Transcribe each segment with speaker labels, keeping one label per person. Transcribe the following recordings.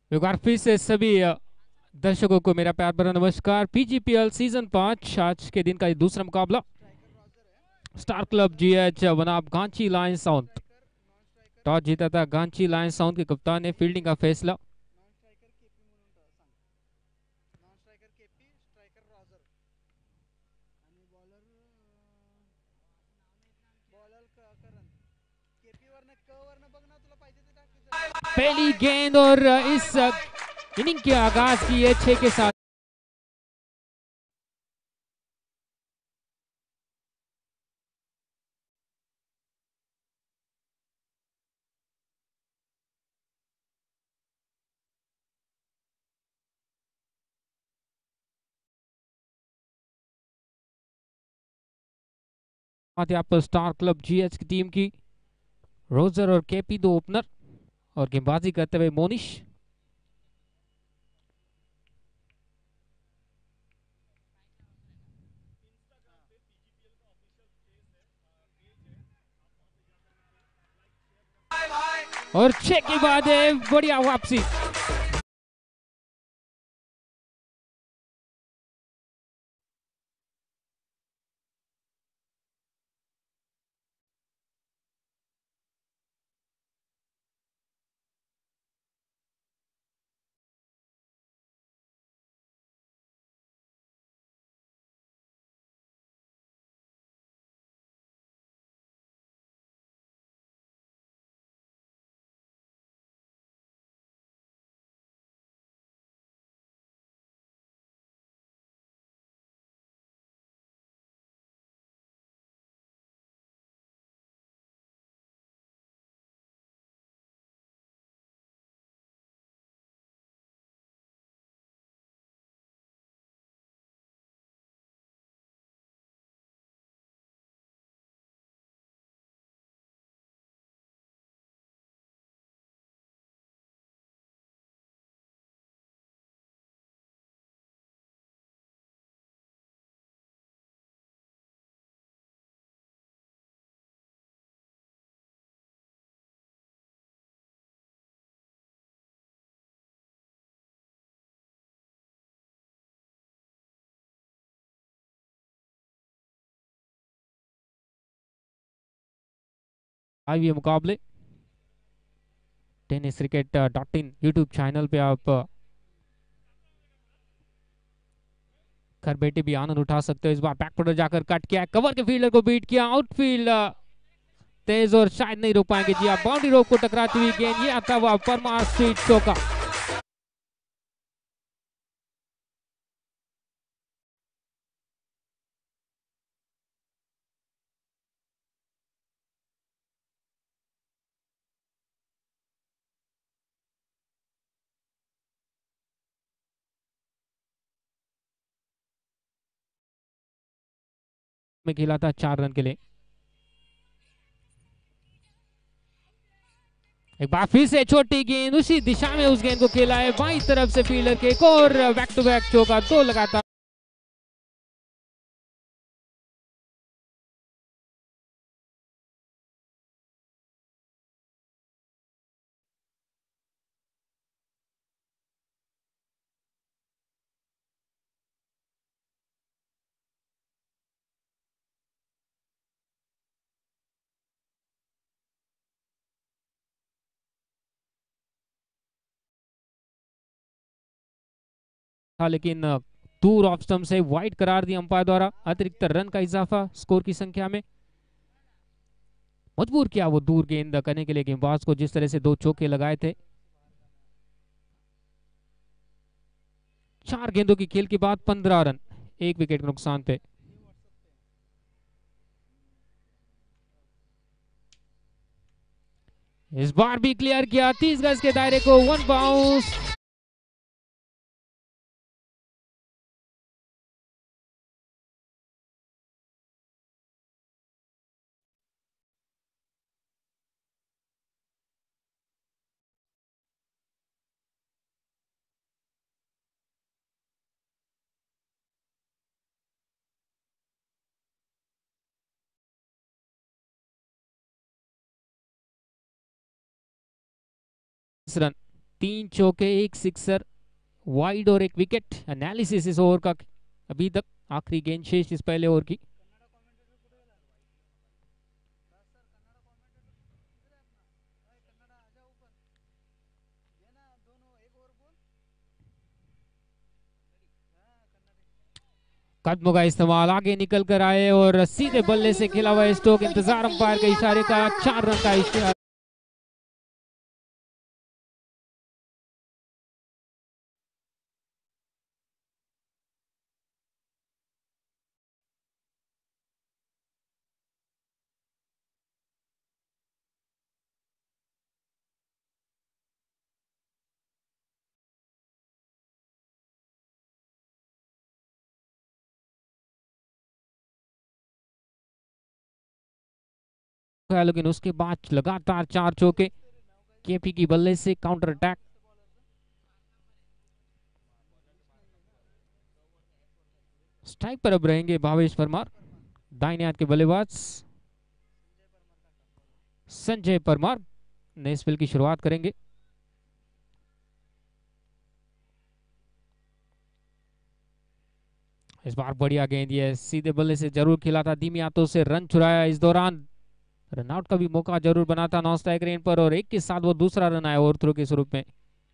Speaker 1: एक बार फिर से सभी दर्शकों को मेरा प्यार भरा नमस्कार। पीजीपीएल सीजन 5 आज के दिन का ये दूसरा मुकाबला स्टार क्लब जीएच बनाम गांची लायन साउंड। टॉस जीता था गांची लायन साउंड के कप्तान ने, फील्डिंग का फैसला पहली गेंद और इस इनिंग के आगाज की है 6 के साथ। यहाँ पर स्टार क्लब जीएच की टीम की रोजर और केपी दो ओपनर और गेंदबाजी करते हुए मोनिश। और 6 के बाद है बढ़िया वापसी। आइए मुकाबले tennis cricket .in YouTube channel पे आप घर बैठे भी आनंद उठा सकते हो। इस बार बैक फुटर जाकर कट किया, कवर के फील्डर को बीट किया, आउटफील्ड तेज और शायद नहीं रोक पाएंगे। जी आप बाउंड्री रोक को टकराती हुई गेंद, ये आता हुआ परमार स्ट्रीट चौका। में खेला था 4 रन के लिए। एक बार फिर से छोटी गेंद, उसी दिशा में उस गेंद को खेला है बाई तरफ से फील्डर के, एक और बैक टू बैक चौका, 2 लगातार। था लेकिन दूर ऑफ स्टंप से वाइड करार दिया अंपायर द्वारा। अतिरिक्त रन का इजाफा स्कोर की संख्या में, मजबूर किया वो दूर गेंद करने के लिए गेंदबाज को, जिस तरह से 2 चौके लगाए थे। 4 गेंदों की खेल के बाद 15 रन, 1 विकेट के नुकसान पे। इस बार भी क्लियर किया 30 गज के दायरे को, 1 बाउंस। रन 3 चौके, 1 सिक्सर, वाइड और 1 विकेट। एनालिसिस इस ओवर का अभी तक, आखिरी गेंद शेष इस पहले ओवर की। कदमों का इस्तेमाल, आगे निकल कर आए और सीधे बल्ले से खेला हुआ स्ट्रोक। इंतजार अंपायर के इशारे का, 4 रन का इशारा। लेकिन उसके बाद लगातार 4 चौके। केपी की बल्ले से काउंटर अटैक। स्ट्राइक पर अब रहेंगे भावेश परमार। दाहिने हाथ के बल्लेबाज संजय परमार नए स्पेल की शुरुआत करेंगे। इस बार बढ़िया गेंद, ये सीधे बल्ले से जरूर खिला था, धीमी हाथों से रन चुराया। इस दौरान रनआउट का भी मौका जरूर बना था नॉन स्ट्राइक रेंज पर, और एक के साथ वो दूसरा रन आया ओवर थ्रो के स्वरूप में।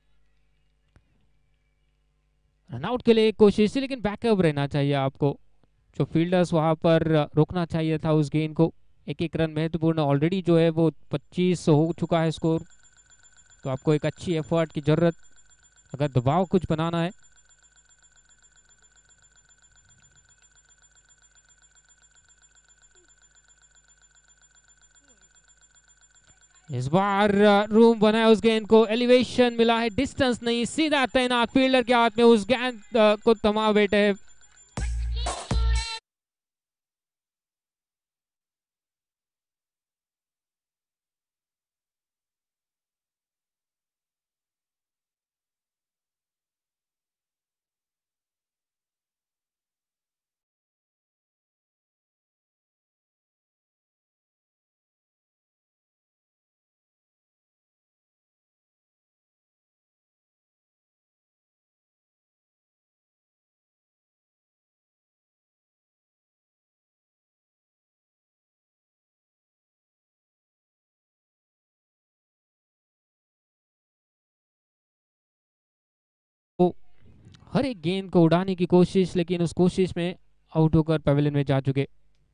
Speaker 1: रनआउट के लिए एक कोशिश थी, लेकिन बैकअप रहना चाहिए आपको। जो फील्डर्स वहां पर रोकना चाहिए था उस गेंद को। एक एक रन महत्वपूर्ण, ऑलरेडी जो है वो 25 हो चुका है स्कोर। तो आपको एक अच्छी एफर्ट की जरूरत, अगर दबाव कुछ बनाना है। इस बार रूम बनाया उस गेंद को, एलिवेशन मिला है, डिस्टेंस नहीं, सीधा तैनात फील्डर के हाथ में उस गेंद को थमा बैठे। वो हर एक गेंद को उड़ाने की कोशिश, लेकिन उस कोशिश में आउट होकर पवेलियन में जा चुके।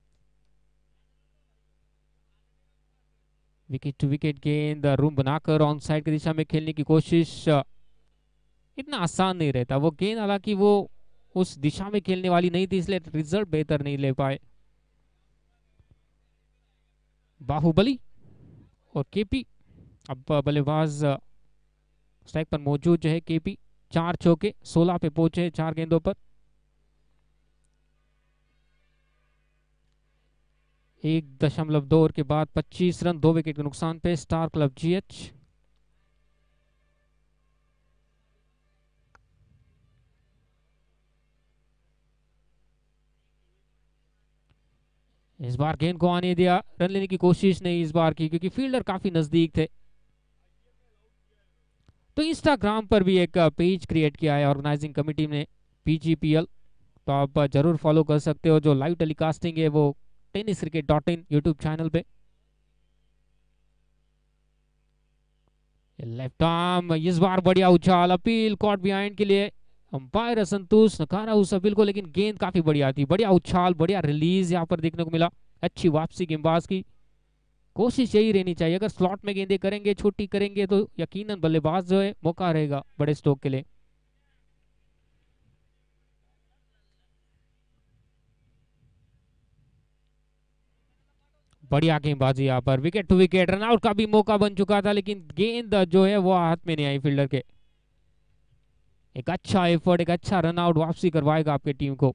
Speaker 1: विकेट टू विकेट गेंद, रूम बनाकर ऑन साइड की दिशा में खेलने की कोशिश। इतना आसान नहीं रहता वो गेंद, हालांकि वो उस दिशा में खेलने वाली नहीं थी, इसलिए रिजल्ट बेहतर नहीं ले पाए। बाहुबली और केपी, अब बल्लेबाज स्ट्राइक पर मौजूद जो है केपी। 4 चौके, 16 पे पहुंचे 4 गेंदों पर। 1.2 ओवर के बाद 25 रन, 2 विकेट के नुकसान पे स्टार क्लब जीएच। इस बार गेंद को आने दिया, रन लेने की कोशिश नहीं इस बार की, क्योंकि फील्डर काफी नजदीक थे। तो इंस्टाग्राम पर भी एक पेज क्रिएट किया है ऑर्गेनाइजिंग कमेटी ने, पीजीपीएल। तो आप जरूर फॉलो कर सकते हो। जो लाइव टेलीकास्टिंग है वो tennis cricket dot in YouTube channel पे। लेफ्ट आर्म, इस बार बढ़िया उछाल, अपील कॉट बिहाइंड के लिए अंपायर असंतुष्ट, नकारा उस अपील को, लेकिन गेंद काफी बढ़िया थी। बढ़िया उछाल, बढ़िया रिलीज यहाँ पर देखने को मिला। अच्छी वापसी गेंदबाज की। कोशिश यही रहनी चाहिए, अगर स्लॉट में गेंदें करेंगे, छोटी करेंगे, तो यकीनन बल्लेबाज जो है मौका रहेगा बड़े स्ट्रोक के लिए। बढ़िया गेंदबाजी यहाँ पर, विकेट टू विकेट, रनआउट का भी मौका बन चुका था, लेकिन गेंद जो है वो हाथ में नहीं आई फील्डर के। एक अच्छा एफर्ट, एक अच्छा रनआउट वापसी करवाएगा आपकी टीम को।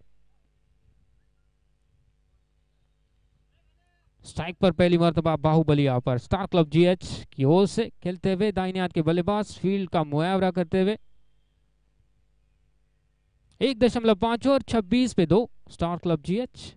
Speaker 1: स्ट्राइक पर पहली मर्तबा बाहुबली यहाँ पर स्टार क्लब जीएच की ओर से खेलते हुए, दाहिने हाथ के बल्लेबाज फील्ड का मुआवरा करते हुए। 1.5 और 26 पे 2 स्टार क्लब जीएच।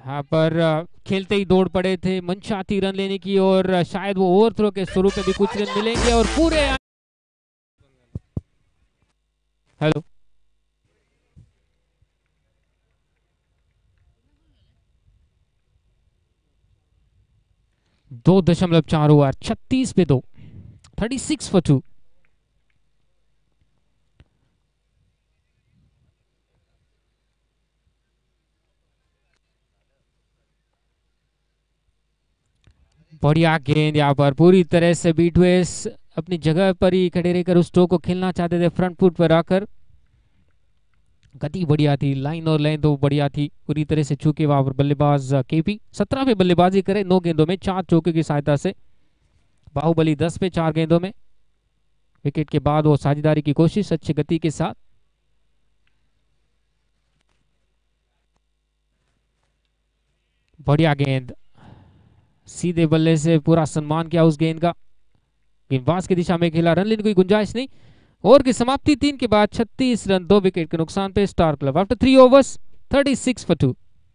Speaker 1: यहाँ पर खेलते ही दौड़ पड़े थे मनचाती रन लेने की, और शायद वो ओवरथ्रो के स्वरूप में भी कुछ रन मिलेंगे। और पूरे हेलो 2.4 ओवर, 36 पे 2, 36 फॉर 2। बढ़िया गेंद यहाँ पर, पूरी तरह से बीटवेस अपनी जगह पर ही खड़े रहकर उस स्ट्रोक को खेलना चाहते थे, फ्रंट फुट पर आकर। गति बढ़िया थी, लाइन और लेंथ तो बढ़िया थी पूरी तरह से। चूके वहां पर बल्लेबाज केपी 17 पे बल्लेबाजी करे, 9 गेंदों में 4 चौके की सहायता से। बाहुबली 10 पे 4 गेंदों में। विकेट के बाद वो साझेदारी की कोशिश अच्छी गति के साथ। बढ़िया गेंद, सीधे बल्ले से पूरा सम्मान किया उस गेंद का, गेंदबाज की दिशा में खेला, रन लेने की गुंजाइश नहीं। ओवर की समाप्ति 3 के बाद 36 रन, 2 विकेट के नुकसान पे star club after 3 overs 36 for 2।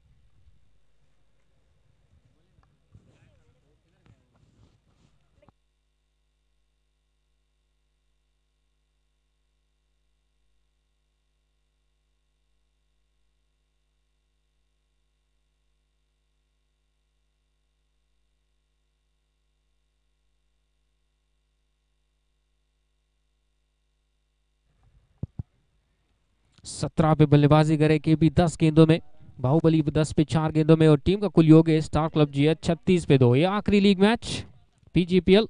Speaker 1: सत्रह पे बल्लेबाजी करे केपी 10 गेंदों में, बाहुबली 10 पे 4 गेंदों में, और टीम का कुल योग है स्टार क्लब जी 36 पे 2। ये आखिरी लीग मैच पीजीपीएल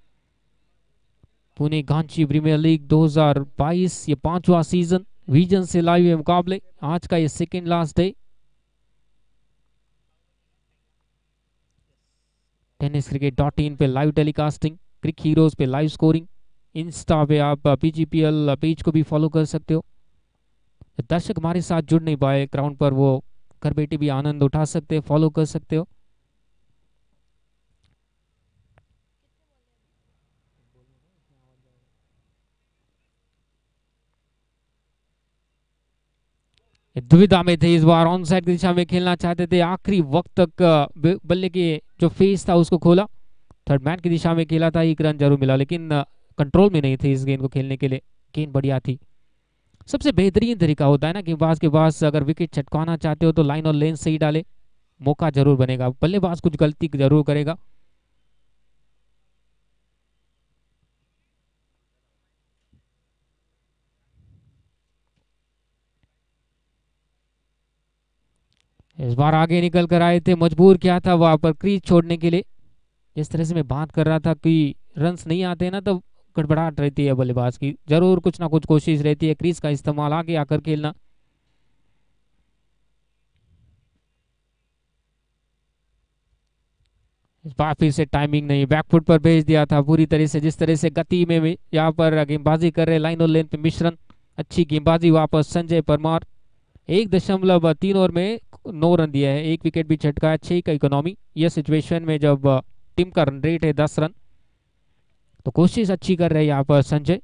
Speaker 1: पुणे गांची प्रीमियर लीग 2022, ये 5वां सीजन। विजन से लाइव है मुकाबले, आज का ये सेकेंड लास्ट डे। tenniscricket.in पे लाइव टेलीकास्टिंग, क्रिक हीरोज पे लाइव स्कोरिंग, इंस्टा पे आप पीजीपीएल पेज को भी फॉलो कर सकते हो। दर्शक हमारे साथ जुड़ नहीं पाए ग्राउंड पर, वो घर बैठे भी आनंद उठा सकते हैं, फॉलो कर सकते हो। दुविधा में थे इस बार, ऑन साइड की दिशा में खेलना चाहते थे, आखिरी वक्त तक बल्ले के जो फेस था उसको खोला, थर्ड मैन की दिशा में खेला था, एक रन जरूर मिला, लेकिन कंट्रोल में नहीं थे इस गेंद को खेलने के लिए। गेंद बढ़िया थी। सबसे बेहतरीन तरीका होता है ना गेंदबाज के पास, अगर विकेट छटकाना चाहते हो तो लाइन और लेन सही डाले, मौका जरूर बनेगा। बल्लेबाज कुछ गलती जरूर करेगा। इस बार आगे निकल कर आए थे, मजबूर किया था वहां पर क्रीज छोड़ने के लिए। जिस तरह से मैं बात कर रहा था कि रन्स नहीं आते ना, तो गड़बड़ाहट रहती है बल्लेबाज की, जरूर कुछ ना कुछ कोशिश रहती है क्रीज का इस्तेमाल आगे आकर खेलना। इस बार फिर से टाइमिंग नहीं, बैकफुट पर भेज दिया था पूरी तरह से। जिस तरह से गति में यहाँ पर गेंदबाजी कर रहे, लाइन और लेन पे मिश्रण, अच्छी गेंदबाजी वापस संजय परमार। 1.3 ओवर में 9 रन दिया है, एक विकेट भी छटका है, 6 का इकोनॉमी। यह सिचुएशन में जब टीम का रन रेट है 10 रन, तो कोशिश अच्छी कर रहे हैं यहाँ पर संजय।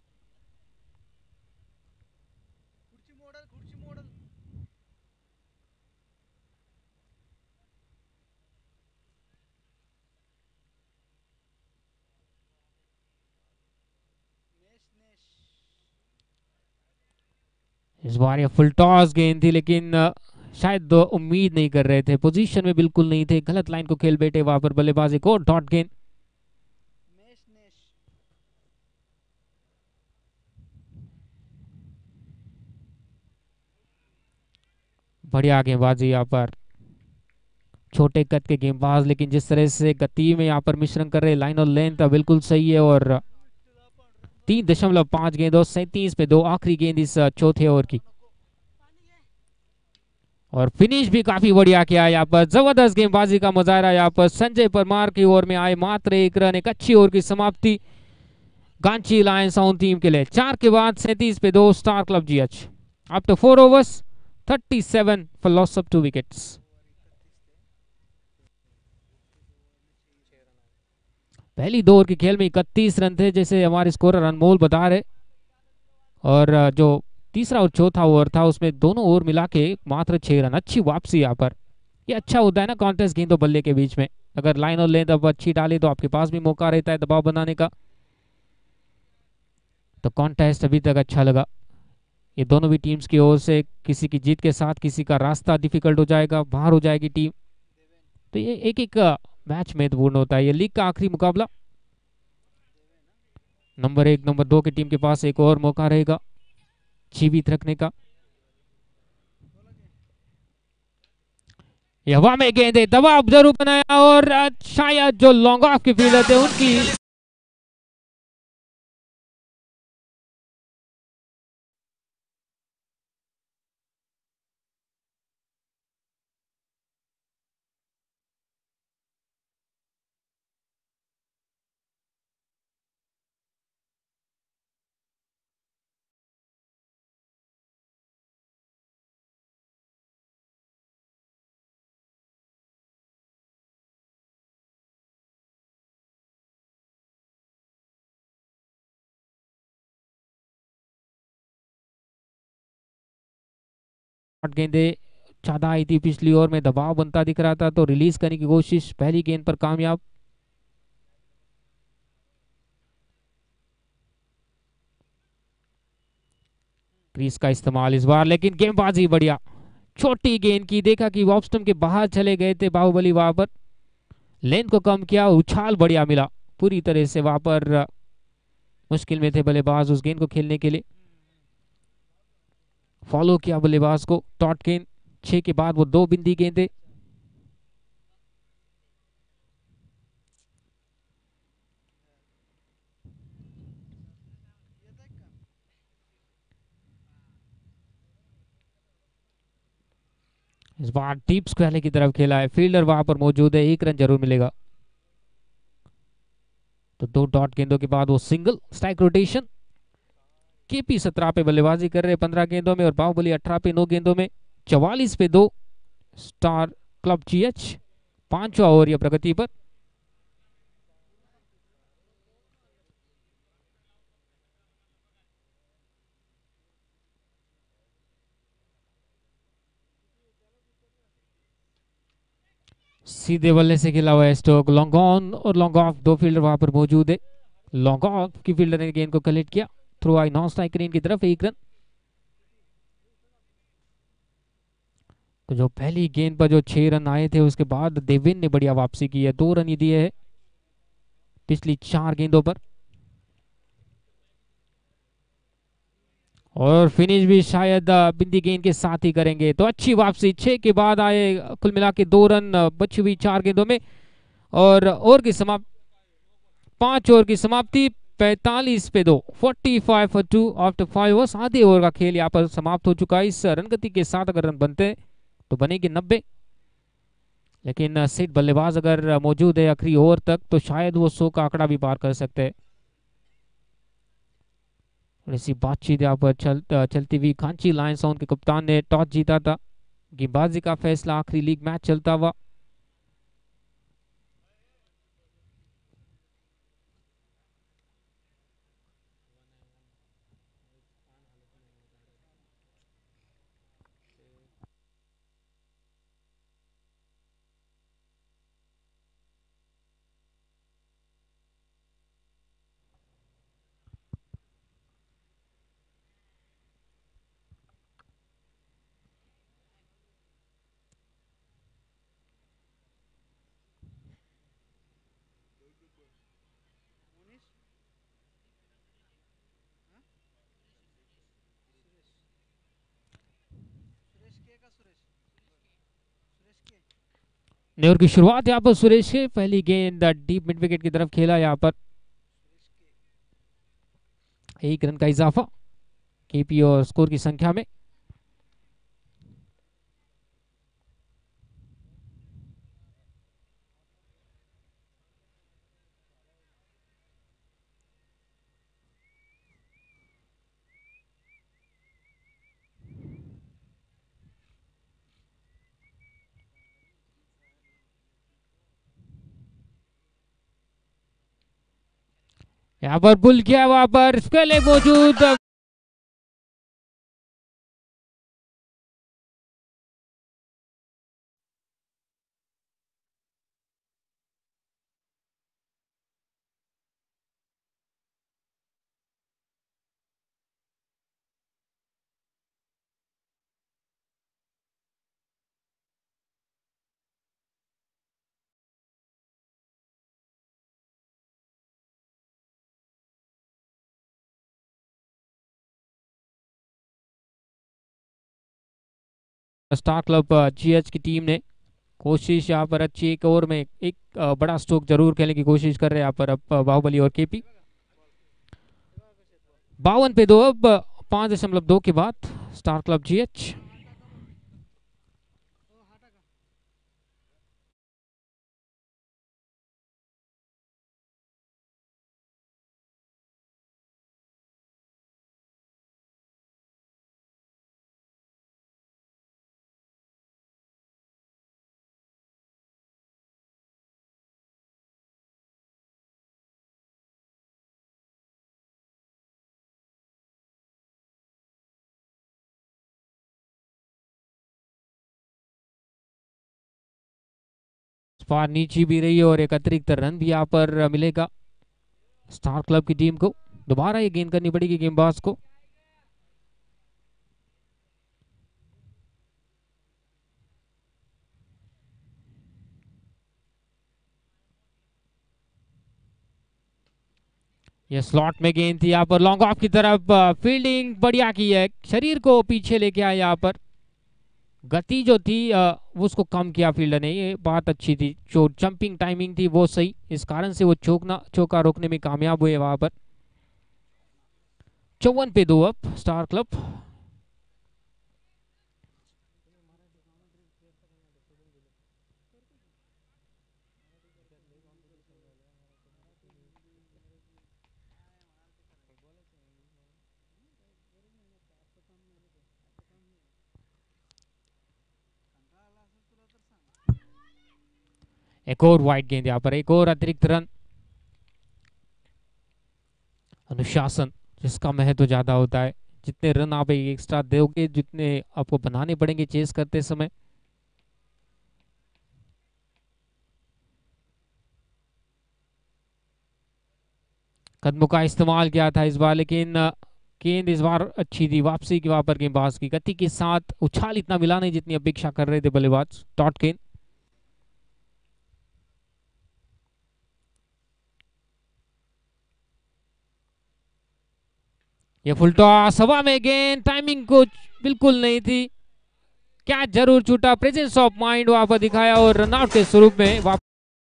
Speaker 1: इस बार ये फुल टॉस गेंद थी, लेकिन शायद उम्मीद नहीं कर रहे थे, पोजीशन में बिल्कुल नहीं थे, गलत लाइन को खेल बैठे वहां पर बल्लेबाजी को। डॉट गेंद, बढ़िया गेंदबाजी यहाँ पर, छोटे कद के गेंदबाज, लेकिन जिस तरह से गति में यहाँ पर मिश्रण कर रहे, लाइन और लेंथ बिल्कुल सही है। और 3.5 गेंदों 37 पे 2, आखिरी गेंद इस चौथे ओवर की। और फिनिश भी काफी बढ़िया किया यहाँ पर, जबरदस्त गेंदबाजी का मुजाहरा यहाँ पर संजय परमार की ओर में आए, मात्र 1 रन, एक अच्छी ओवर की समाप्ति गांची लायंस ऑन टीम के लिए। 4 के बाद 37 पे 2, star club GH after 4 overs 37 for loss of 2 wickets. पहली 2 ओवर के खेल में 31 रन थे, जैसे हमारे स्कोरर अनमोल बता रहे। और जो तीसरा और चौथा ओवर था उसमें दोनों ओवर मिला के मात्र 6 रन, अच्छी वापसी यहाँ पर। ये अच्छा होता है ना कॉन्टेस्ट गेंद और बल्ले के बीच में, अगर लाइन और लेंथ अब अच्छी डाले तो आपके पास भी मौका रहता है दबाव बनाने का। तो कॉन्टेस्ट अभी तक अच्छा लगा, ये दोनों भी टीम्स की ओर से किसी की जीत के साथ किसी का रास्ता डिफिकल्ट हो जाएगा, बाहर हो जाएगी टीम। तो ये एक एक मैच महत्वपूर्ण होता है, ये लीग का आखिरी मुकाबला। नंबर 1 नंबर 2 की टीम के पास एक और मौका रहेगा जीवित रखने का। ये हवा में गेंदे दबाव जरूर बनाया और शायद जो लॉन्ग ऑफ की फील्डर थे उनकी गेंदे ज्यादा आई थी पिछली ओवर में, दबाव बनता दिख रहा था तो रिलीज करने की कोशिश, पहली गेंद पर कामयाब। क्रीज का इस्तेमाल इस बार, लेकिन गेंदबाजी बढ़िया, छोटी गेंद की, देखा कि ऑफ स्टंप के बाहर चले गए थे बाहुबली, वहां पर लेंथ को कम किया, उछाल बढ़िया मिला पूरी तरह से, वहां पर मुश्किल में थे बल्लेबाज उस गेंद को खेलने के लिए, फॉलो किया बल्लेबाज को। टॉट गेंद 6 के बाद वो 2 बिंदी गेंदे। इस बार डीप स्क्वायर की तरफ खेला है, फील्डर वहां पर मौजूद है, 1 रन जरूर मिलेगा। तो 2 डॉट गेंदों के बाद वो सिंगल, स्ट्राइक रोटेशन। केपी 17 पे बल्लेबाजी कर रहे हैं 15 गेंदों में, और बाहुबली 18 पे 9 गेंदों में, 44 पे 2। स्टार क्लब जीएच 5वां ओवर या प्रगति पर। सीधे बल्ले से खेला हुआ है स्टोक, लॉन्ग ऑन और लॉन्ग ऑफ, 2 फील्डर वहां पर मौजूद है। लॉन्ग ऑफ की फील्डर ने गेंद को कलेक्ट किया, थ्रो आई नॉन स्ट्राइक रेंज की तरफ, 1 रन। तो जो पहली गेंद पर जो 6 रन आए थे उसके बाद देवेन ने बढ़िया वापसी की है, 2 रन ही दिए है पिछली 4 गेंदों पर, और फिनिश भी शायद बिंदी गेंद के साथ ही करेंगे। तो अच्छी वापसी, 6 के बाद आए कुल मिला के 2 रन बची हुई 4 गेंदों में, और ओवर की समाप्ति, 5 ओवर की समाप्ति, 45 पे 2, 45 for 2 आफ्टर 5 ओवर्स। आधे ओवर का खेल यहाँ पर समाप्त हो चुका है। इस रन गति के साथ अगर रन बनते हैं तो बनेगी 90, लेकिन सेट बल्लेबाज अगर मौजूद है आखिरी ओवर तक तो शायद वो 100 का आंकड़ा भी पार कर सकते हैं। ऐसी बातचीत यहाँ पर चलती हुई, कांची लायंस के कप्तान ने टॉस जीता था, गेंदबाजी का फैसला आखिरी लीग मैच चलता हुआ। न्यूर की शुरुआत यहाँ पर सुरेश के, पहली गेंद डीप मिड विकेट की तरफ खेला, यहाँ पर 1 रन का इजाफा केपी और स्कोर की संख्या में। यहाँ पर पुल किया, वहां पर स्पेल मौजूद, स्टार क्लब जीएच की टीम ने कोशिश यहाँ पर अच्छी, एक ओवर में एक बड़ा स्ट्रोक जरूर खेलने की कोशिश कर रहे हैं यहाँ पर अब बाहुबली और केपी। 52 पे 2 अब 5.2 के बाद स्टार क्लब जीएच। पार नीचे भी रही है और एक अतिरिक्त रन भी यहाँ पर मिलेगा स्टार क्लब की टीम को। दोबारा ये गेंद करनी पड़ेगी गेंदबाज को। ये स्लॉट में गेंद थी यहाँ पर लॉन्ग ऑफ की तरफ, फील्डिंग बढ़िया की है, शरीर को पीछे लेके आया यहाँ पर, गति जो थी वो उसको कम किया फील्डर ने, ये बात अच्छी थी, जो जंपिंग टाइमिंग थी वो सही, इस कारण से वो चौका रोकने में कामयाब हुए वहां पर। 54 पे 2 अब स्टार क्लब। एक और वाइड गेंद यहाँ पर, एक और अतिरिक्त रन। अनुशासन जिसका महत्व ज्यादा होता है, जितने रन आप एक्स्ट्रा दोगे जितने आपको बनाने पड़ेंगे चेस करते समय। कदमों का इस्तेमाल किया था इस बार, लेकिन गेंद इस बार अच्छी थी, वापसी की वहां पर गेंदबाज की गति के साथ उछाल इतना मिला नहीं जितनी अपेक्षा कर रहे थे बल्लेबाज डॉट गेंद। ये फुल टॉस हवा में, गेंद टाइमिंग कुछ बिल्कुल नहीं थी, क्या जरूर छूटा, प्रेजेंस ऑफ माइंड वहां पर दिखाया और रनआउट के स्वरूप में वापस।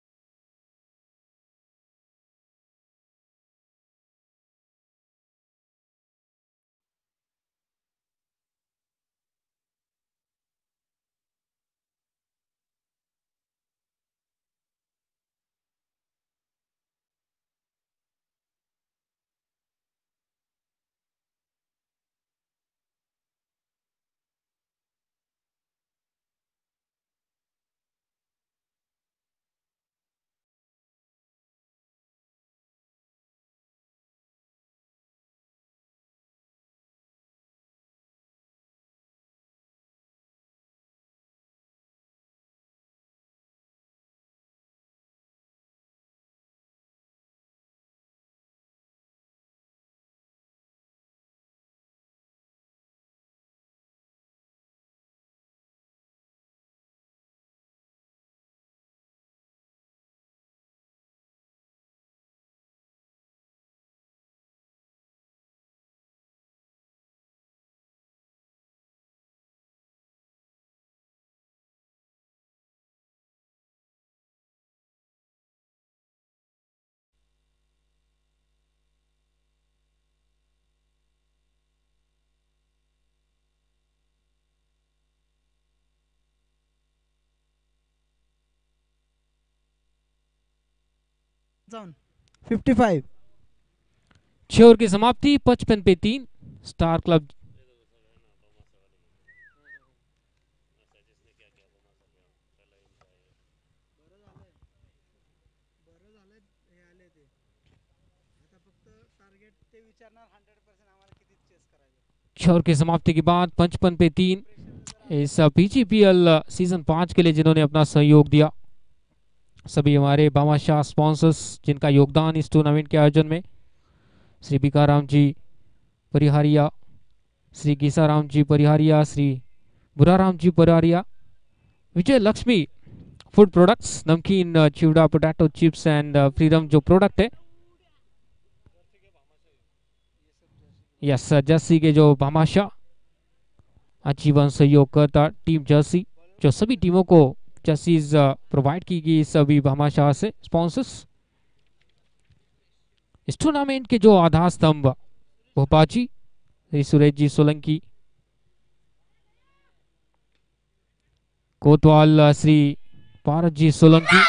Speaker 2: Down 55
Speaker 1: 6 ओवर की समाप्ति, 55 पे 3 स्टार क्लब। ओवर की समाप्ति के बाद 55 पे 3 इस बीजीपीएल सीजन 5 के लिए जिन्होंने अपना सहयोग दिया, सभी हमारे भामाशाह स्पॉन्सर्स जिनका योगदान इस टूर्नामेंट के आयोजन में, श्री भिकाराम जी परिहारिया, श्री गीसाराम जी परिहारिया, श्री बुराराम जी परिहारिया, विजय लक्ष्मी फूड प्रोडक्ट्स, नमकीन चिवड़ा पोटैटो चिप्स एंड फ्रीडम जो प्रोडक्ट है, यस जर्सी के जो भामाशाह, आजीवन सहयोग करता टीम जर्सी, जो सभी टीमों को जर्सीज प्रोवाइड की गई सभी भामाशाह से स्पॉन्सर्स। इस टूर्नामेंट के जो आधार स्तंभ भोपाची श्री सुरेश जी सोलंकी, कोतवाल श्री पारस जी सोलंकी,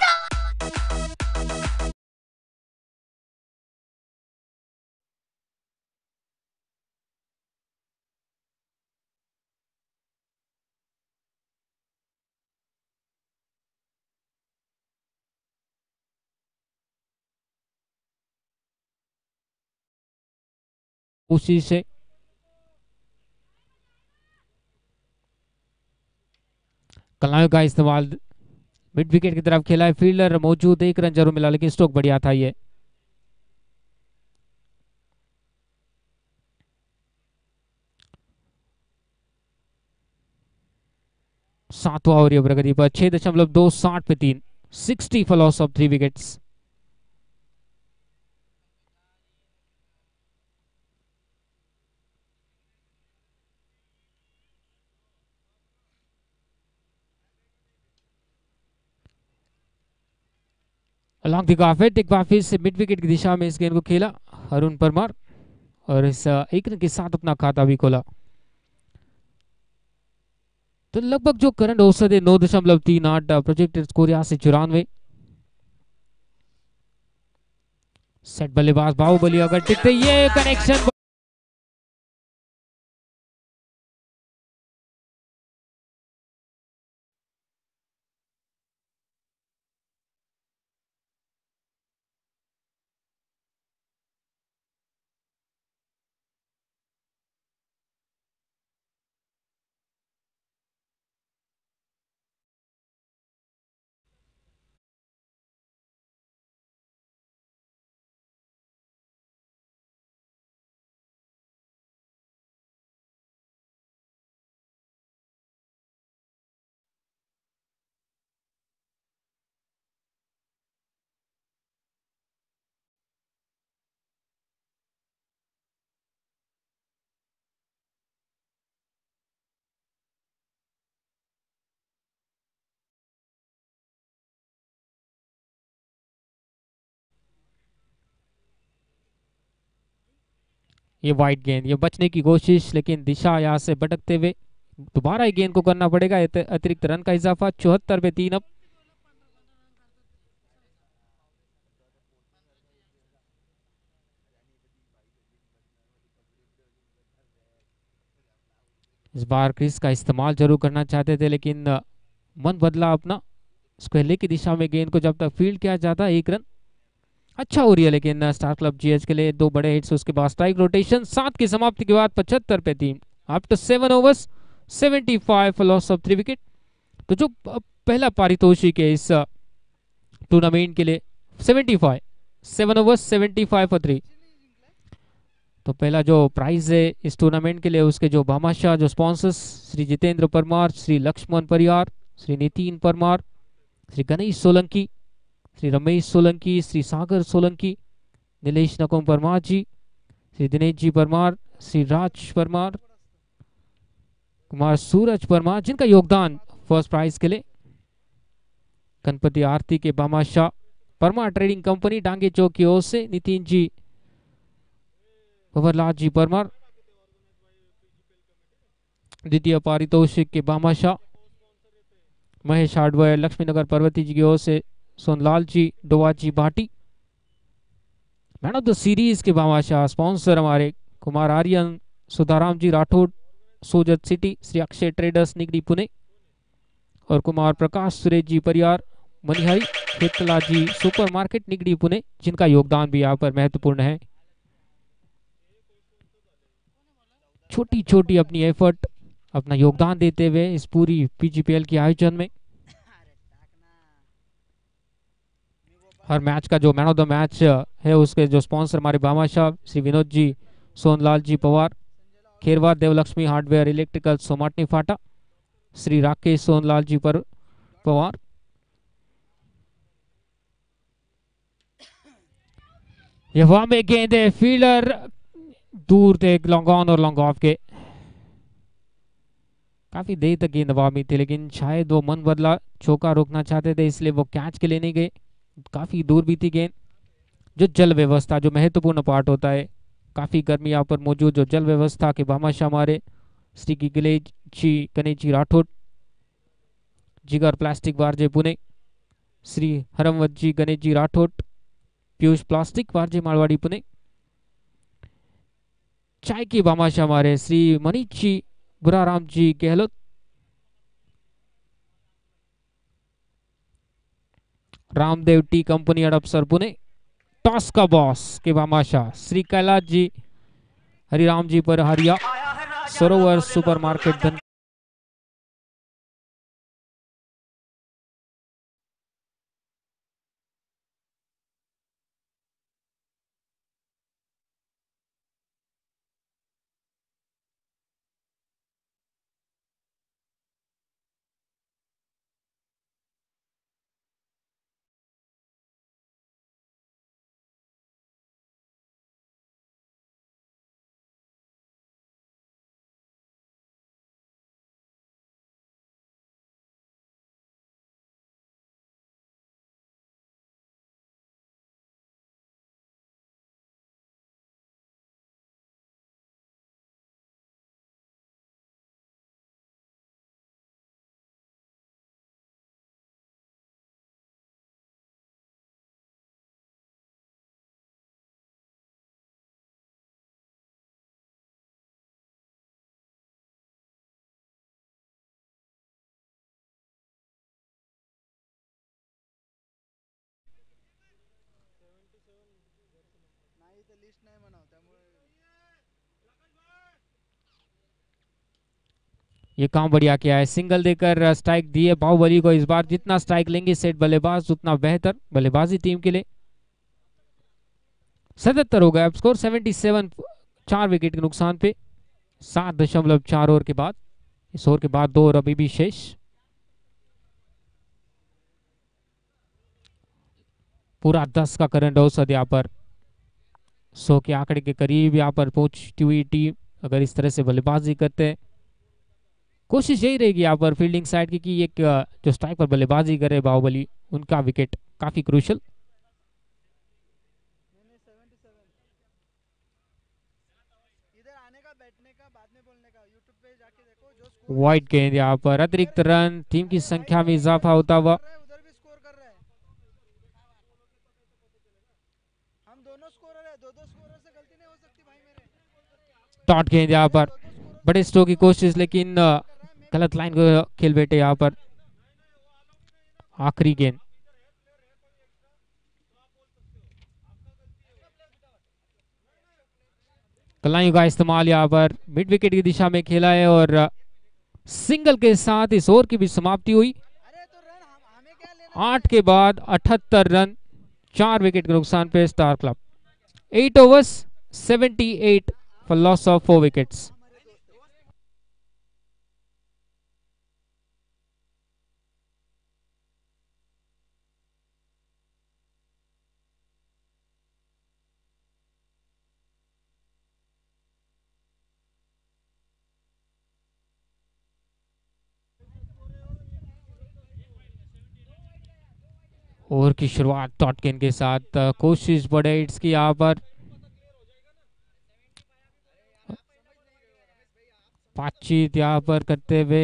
Speaker 1: उसी से कलायों का इस्तेमाल मिड विकेट की तरफ खेला है, फील्डर मौजूद, 1 रन जरूर मिला लेकिन स्ट्रोक बढ़िया था ये। सातवां ओवर ये प्रगति पर 6.260 पे 3, 60 for loss of 3 wickets. Along the carpet एक बार फिर से मिड विकेट की दिशा में इस गेंद को खेला अरुण परमार और इस 1 रन के साथ अपना खाता भी खोला। तो लगभग जो करंट औसत है 9.38, प्रोजेक्टेड स्कोर यहाँ से 94। सेट बल्लेबाज बाहुबली अगर टिकते ये कनेक्शन ये वाइड गेंद, ये बचने की कोशिश लेकिन दिशा यहाँ से भटकते हुए दोबारा ये गेंद को करना पड़ेगा, अतिरिक्त रन का इजाफा 74 पे 3 अब। इस बार क्रिस का इस्तेमाल जरूर करना चाहते थे लेकिन मन बदला अपना, स्क्वेयर की दिशा में गेंद को जब तक फील्ड किया जाता 1 रन अच्छा हो रही है लेकिन स्टार क्लब जीएच के लिए 2 बड़े हिट्स, उसके बाद स्ट्राइक रोटेशन 7 की समाप्ति के बाद 75 पे 3 after 7 overs 75 for loss of 3 wicket. तो जो पहला पारितोषिक है इस टूर्नामेंट के लिए 75, 7 ओवर्स 75 फॉर 3। तो पहला जो प्राइज है इस टूर्नामेंट के लिए उसके जो भामाशाह जो स्पॉन्सर्स श्री जितेंद्र परमार, श्री लक्ष्मण परियार, श्री नितिन परमार, श्री गणेश सोलंकी, श्री रमेश सोलंकी, श्री सागर सोलंकी, नीलेश नकुम परमार जी, श्री दिनेश जी परमार, श्री राज परमार, कुमार सूरज परमार, जिनका योगदान फर्स्ट प्राइज के लिए गणपति आरती के भामाशाह परमार ट्रेडिंग कंपनी डांगे चौक की ओर से नितिन जी, भंवरलाल जी परमार। द्वितीय पारितोषिक के भामाशाह महेश हार्डवेयर लक्ष्मीनगर पर्वती जी की ओर से Sonlal ji Dova ji Bhati. Man of the series के भामाशाह स्पॉन्सर हमारे कुमार आर्यन, सुधाराम जी राठौड़, सोजत सिटी, श्री अक्षय ट्रेडर्स निगड़ी पुणे और कुमार प्रकाश सुरेश जी परियार मनिहारी खेतला जी सुपरमार्केट निगड़ी पुणे, जिनका योगदान भी यहाँ पर महत्वपूर्ण है। छोटी छोटी अपनी एफर्ट अपना योगदान देते हुए इस पूरी पीजीपीएल के आयोजन में हर मैच का जो मैन ऑफ द मैच है उसके जो स्पॉन्सर हमारे भामाशाह श्री विनोद जी, सोनलाल जी पवार, खेरवार देवलक्ष्मी हार्डवेयर इलेक्ट्रिकल सोमाटनी फाटा, श्री राकेश सोनलाल जी पर पवार। ये वहां में गेंद है, फील्डर दूर थे लॉन्ग ऑन और लॉन्ग ऑफ के। काफी देर तक गेंद हवा में थी, लेकिन शायद वो मन बदला, चौका रोकना चाहते थे इसलिए वो कैच के लिए नहीं गए। काफी दूर भी थी गेंद। जो जल व्यवस्था, जो महत्वपूर्ण पार्ट होता है, काफी गर्मी यहाँ पर मौजूद, जो जल व्यवस्था के भामाशाह मारे श्री की गणेशजी राठौड़, जिगर प्लास्टिक वारजे पुणे, श्री हरमवतजी गणेशजी राठौड़, पीयूष प्लास्टिक वारजे मारवाड़ी पुणे, चाय की भामाशाह मारे Shri Manish ji Buraram ji Gehlot, Ramdev tea company Hadapsar Pune, toss का बॉस के भामाशाह श्री कैलाश जी हरिराम जी पर हरिया, सरोवर सुपरमार्केट धन। ये काम बढ़िया किया है, सिंगल देकर स्ट्राइक दी है बाहुबली को। इस बार जितना स्ट्राइक लेंगे सेट बल्लेबाज उतना बेहतर बल्लेबाजी टीम के लिए। 77 हो गया अब स्कोर, 77, 4 विकेट के नुकसान पे, 7.4 ओवर के बाद। इस ओवर के बाद 2 ओवर अभी भी शेष। पूरा 10 का करंट औसत यहाँ पर 100 के आंकड़े के करीब यहाँ पर पहुंचती हुई टीम अगर इस तरह से बल्लेबाजी करते हैं। कोशिश यही रहेगी यहाँ पर फील्डिंग साइड की कि एक जो स्ट्राइक पर बल्लेबाजी करे बाहुबली, उनका विकेट काफी क्रूशल। वाइड गेंद यहाँ पर, अतिरिक्त रन, टीम की संख्या में इजाफा होता हुआ। डॉट गेंद यहाँ पर, बड़े स्ट्रोक की कोशिश, लेकिन गलत लाइन को खेल बैठे यहाँ पर। आखिरी गेंद, कलाइयों का इस्तेमाल यहाँ पर मिड विकेट की दिशा में खेला है और सिंगल के साथ इस ओवर की भी समाप्ति हुई। 8 के बाद 78 रन, 4 विकेट के नुकसान पे star club. 8 overs 78 for loss of 4 wickets। Over की शुरुआत टॉटकिन के साथ, कोशिश बड़े हिट्स की यहाँ पर। बातचीत यहाँ पर करते हुए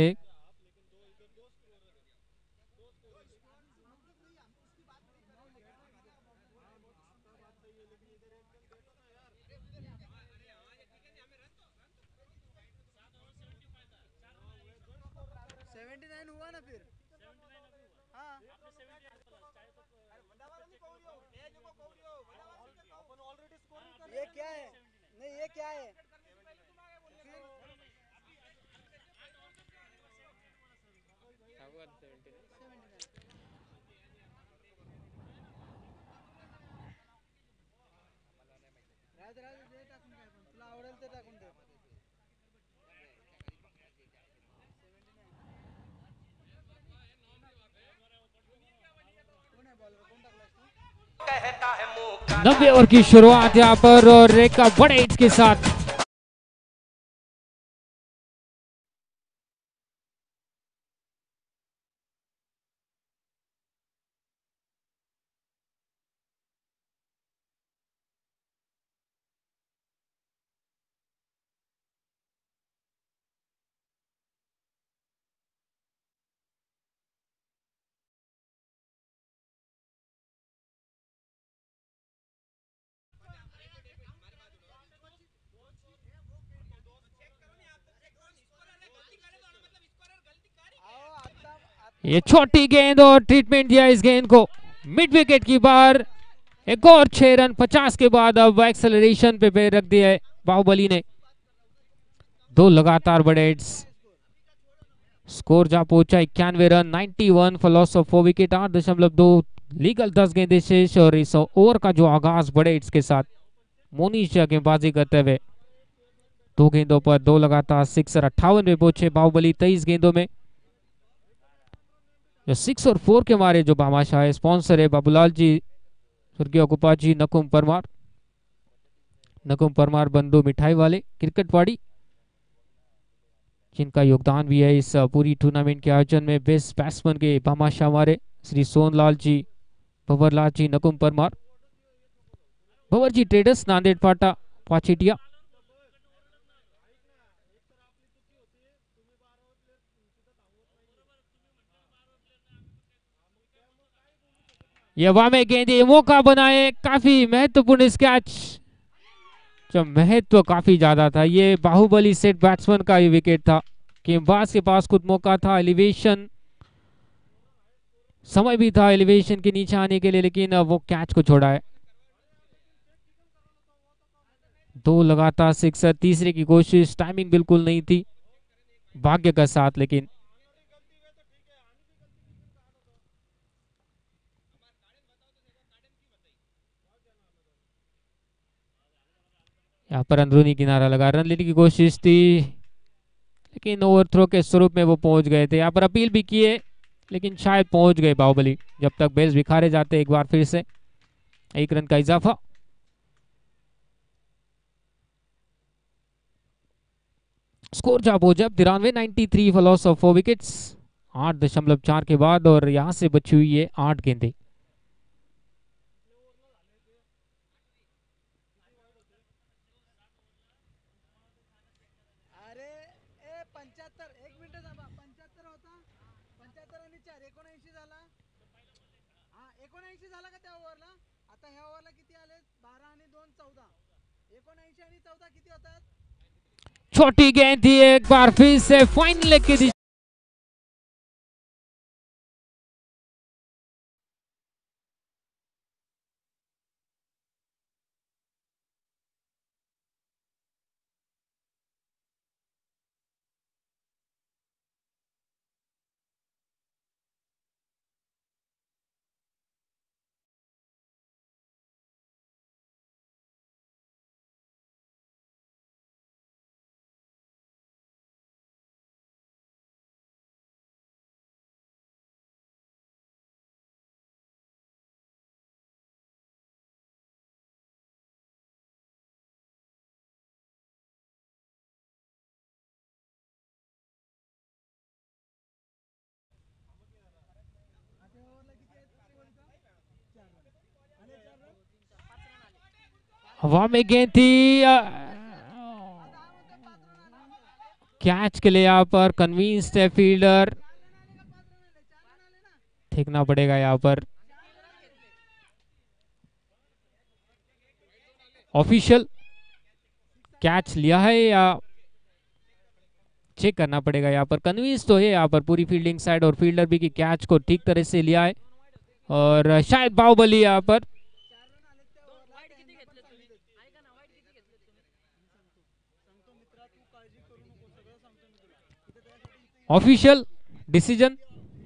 Speaker 1: नब्बे ओवर की शुरुआत यहाँ पर और रेखा बड़े हिट्स के साथ ये छोटी गेंद और ट्रीटमेंट दिया इस गेंद को मिड विकेट की बाहर। एक और 6 रन 50 के बाद अब एक्सेलरेशन पे पैर रख दिया है बाहुबली ने। 2 लगातार बड़े हिट्स, स्कोर जा पहुंचा 91 run 91 for loss of 4 wicket. 8.2 legal 10 गेंदें शेष और इस ओवर का जो आगाज बड़े हिट्स के साथ मोनीश गेंदबाजी करते हुए 2 गेंदों पर 2 लगातार 6 और 58 पे पहुंचे बाहुबली 23 गेंदों में। जो 6 और 4 के मारे जो भामाशाह है, स्पॉन्सर है बाबूलाल जी, स्वर्गीय गोपा जी, नकुम परमार बंधु मिठाई वाले क्रिकेटवाड़ी, जिनका योगदान भी है इस पूरी टूर्नामेंट के आयोजन में। बेस्ट बैट्समैन के भामाशाह हमारे श्री सोनलाल जी, भंवरलाल जी, नकुम परमार, भंवर जी ट्रेडर्स, नांदेड़ फाटा, पाचेटिया। ये हवा में गेंद, ये मौका बनाए, काफी महत्वपूर्ण इस कैच, जो महत्व काफी ज्यादा था। ये बाहुबली सेट बैट्समैन का ये विकेट था। गेंदबाज के पास खुद मौका था, एलिवेशन समय भी था एलिवेशन के नीचे आने के लिए, लेकिन वो कैच को छोड़ा है। 2 लगातार 6, तीसरे की कोशिश, टाइमिंग बिल्कुल नहीं थी, भाग्य का साथ। लेकिन यहाँ पर अंदरूनी किनारा लगा, रन लेने की कोशिश थी, लेकिन ओवरथ्रो के स्वरूप में वो पहुंच गए थे। यहाँ पर अपील भी किए, लेकिन शायद पहुंच गए बाहुबली। जब तक बेल्स बिखारे जाते एक बार फिर से 1 रन का इजाफा। स्कोर जा पहुंचा 93 93 फॉर लॉस ऑफ 4 विकेट्स। 8.4 के बाद और यहां से बची हुई है 8 गेंदें।
Speaker 2: अरे ए 75 1 मिनिट थांबा 75 होता 75 आणि 4 79 झाला हा 79 झाला का त्या ओव्हरला आता ह्या ओव्हरला किती आले 12 आणि 2 14 79 आणि 14 किती होतात
Speaker 1: छोटी गेंद थी, एक बार फिर से फाइनल लेग की दिशा। हवा में गेंद थी, कैच के लिए यहाँ पर कन्विंस्ड है फील्डर, फेंकना पड़ेगा यहाँ पर। ऑफिशियल कैच लिया है या चेक करना पड़ेगा यहाँ पर। कन्विंस तो है यहाँ पर पूरी फील्डिंग साइड और फील्डर भी कि कैच को ठीक तरह से लिया है, और शायद बाहुबली यहाँ पर ऑफिशियल डिसीजन।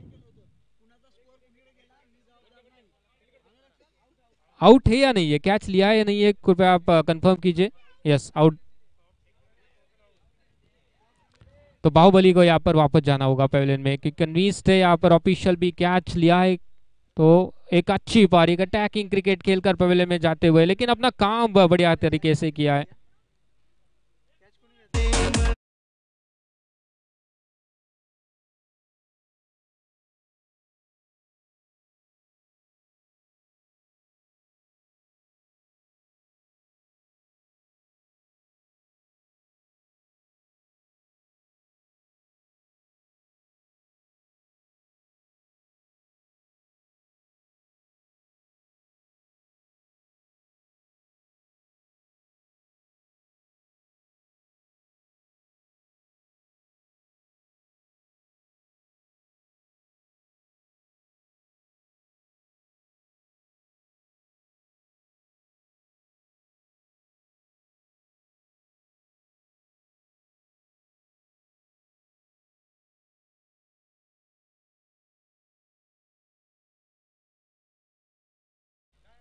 Speaker 1: आउट है या नहीं है, कैच लिया है या नहीं है, कृपया आप कंफर्म कीजिए। Yes, out. तो बाहुबली को यहाँ पर वापस जाना होगा पवेलियन में, कि कन्विंस्ड है यहाँ पर, ऑफिशियल भी कैच लिया है। तो एक अच्छी पारी, अटैकिंग क्रिकेट खेलकर पवेलियन में जाते हुए, लेकिन अपना काम बढ़िया तरीके से किया है।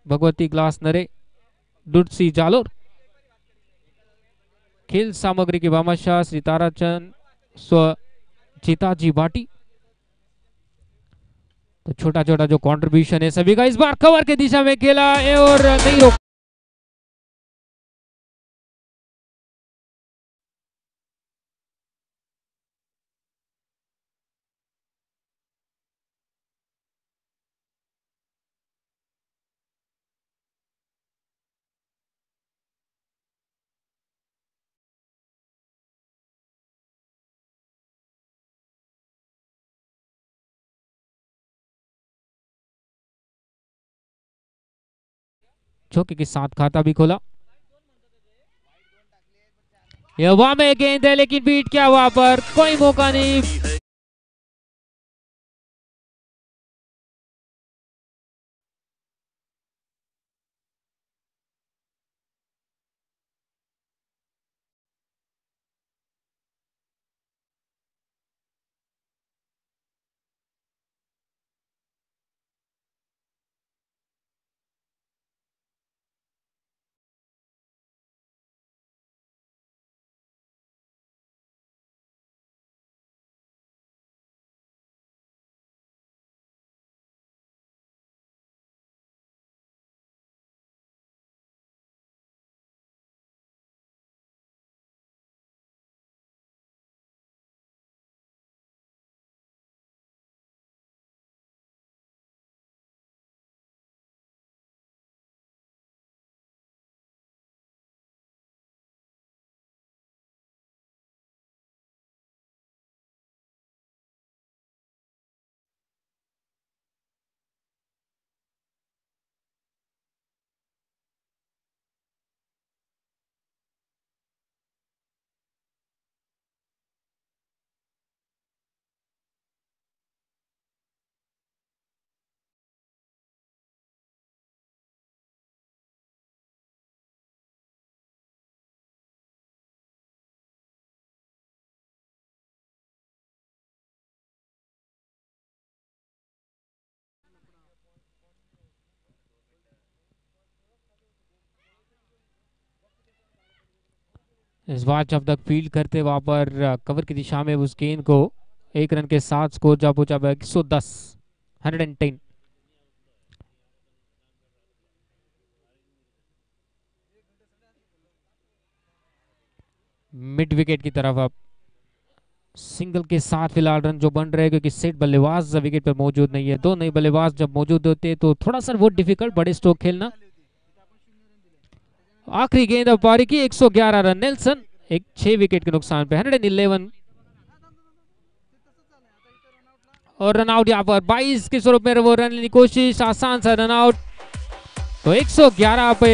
Speaker 1: भगवती ग्लास नरे दुर्सी जालोर खेल सामग्री की भामाशाह श्री ताराचंद स्व जीताजी बाटी। तो छोटा छोटा जो कंट्रीब्यूशन है सभी का इस बार कवर के दिशा में खेला है और नहीं रोक। चौके के साथ खाता भी खोला। यह वहां में गेंद है लेकिन बीट क्या वहां पर कोई मौका नहीं। इस बार जब तक फील्ड करते वहां पर कवर की दिशा में उस गेंद को एक रन के साथ स्कोर जा पहुंचा 110 110। मिड विकेट की तरफ अब सिंगल के साथ फिलहाल रन जो बन रहे हैं क्योंकि सेट बल्लेबाज विकेट पर मौजूद नहीं है। दो नए बल्लेबाज जब मौजूद होते हैं तो थोड़ा सा वो डिफिकल्ट बड़े स्ट्रोक खेलना। आखिरी गेंद अब पारी की 111 रन नेल्सन एक 6 विकेट के नुकसान पे 111 और रन आउट यहाँ पर 22 के स्वरूप में वो रन लेने की कोशिश आसान सा रन आउट। तो 111 पे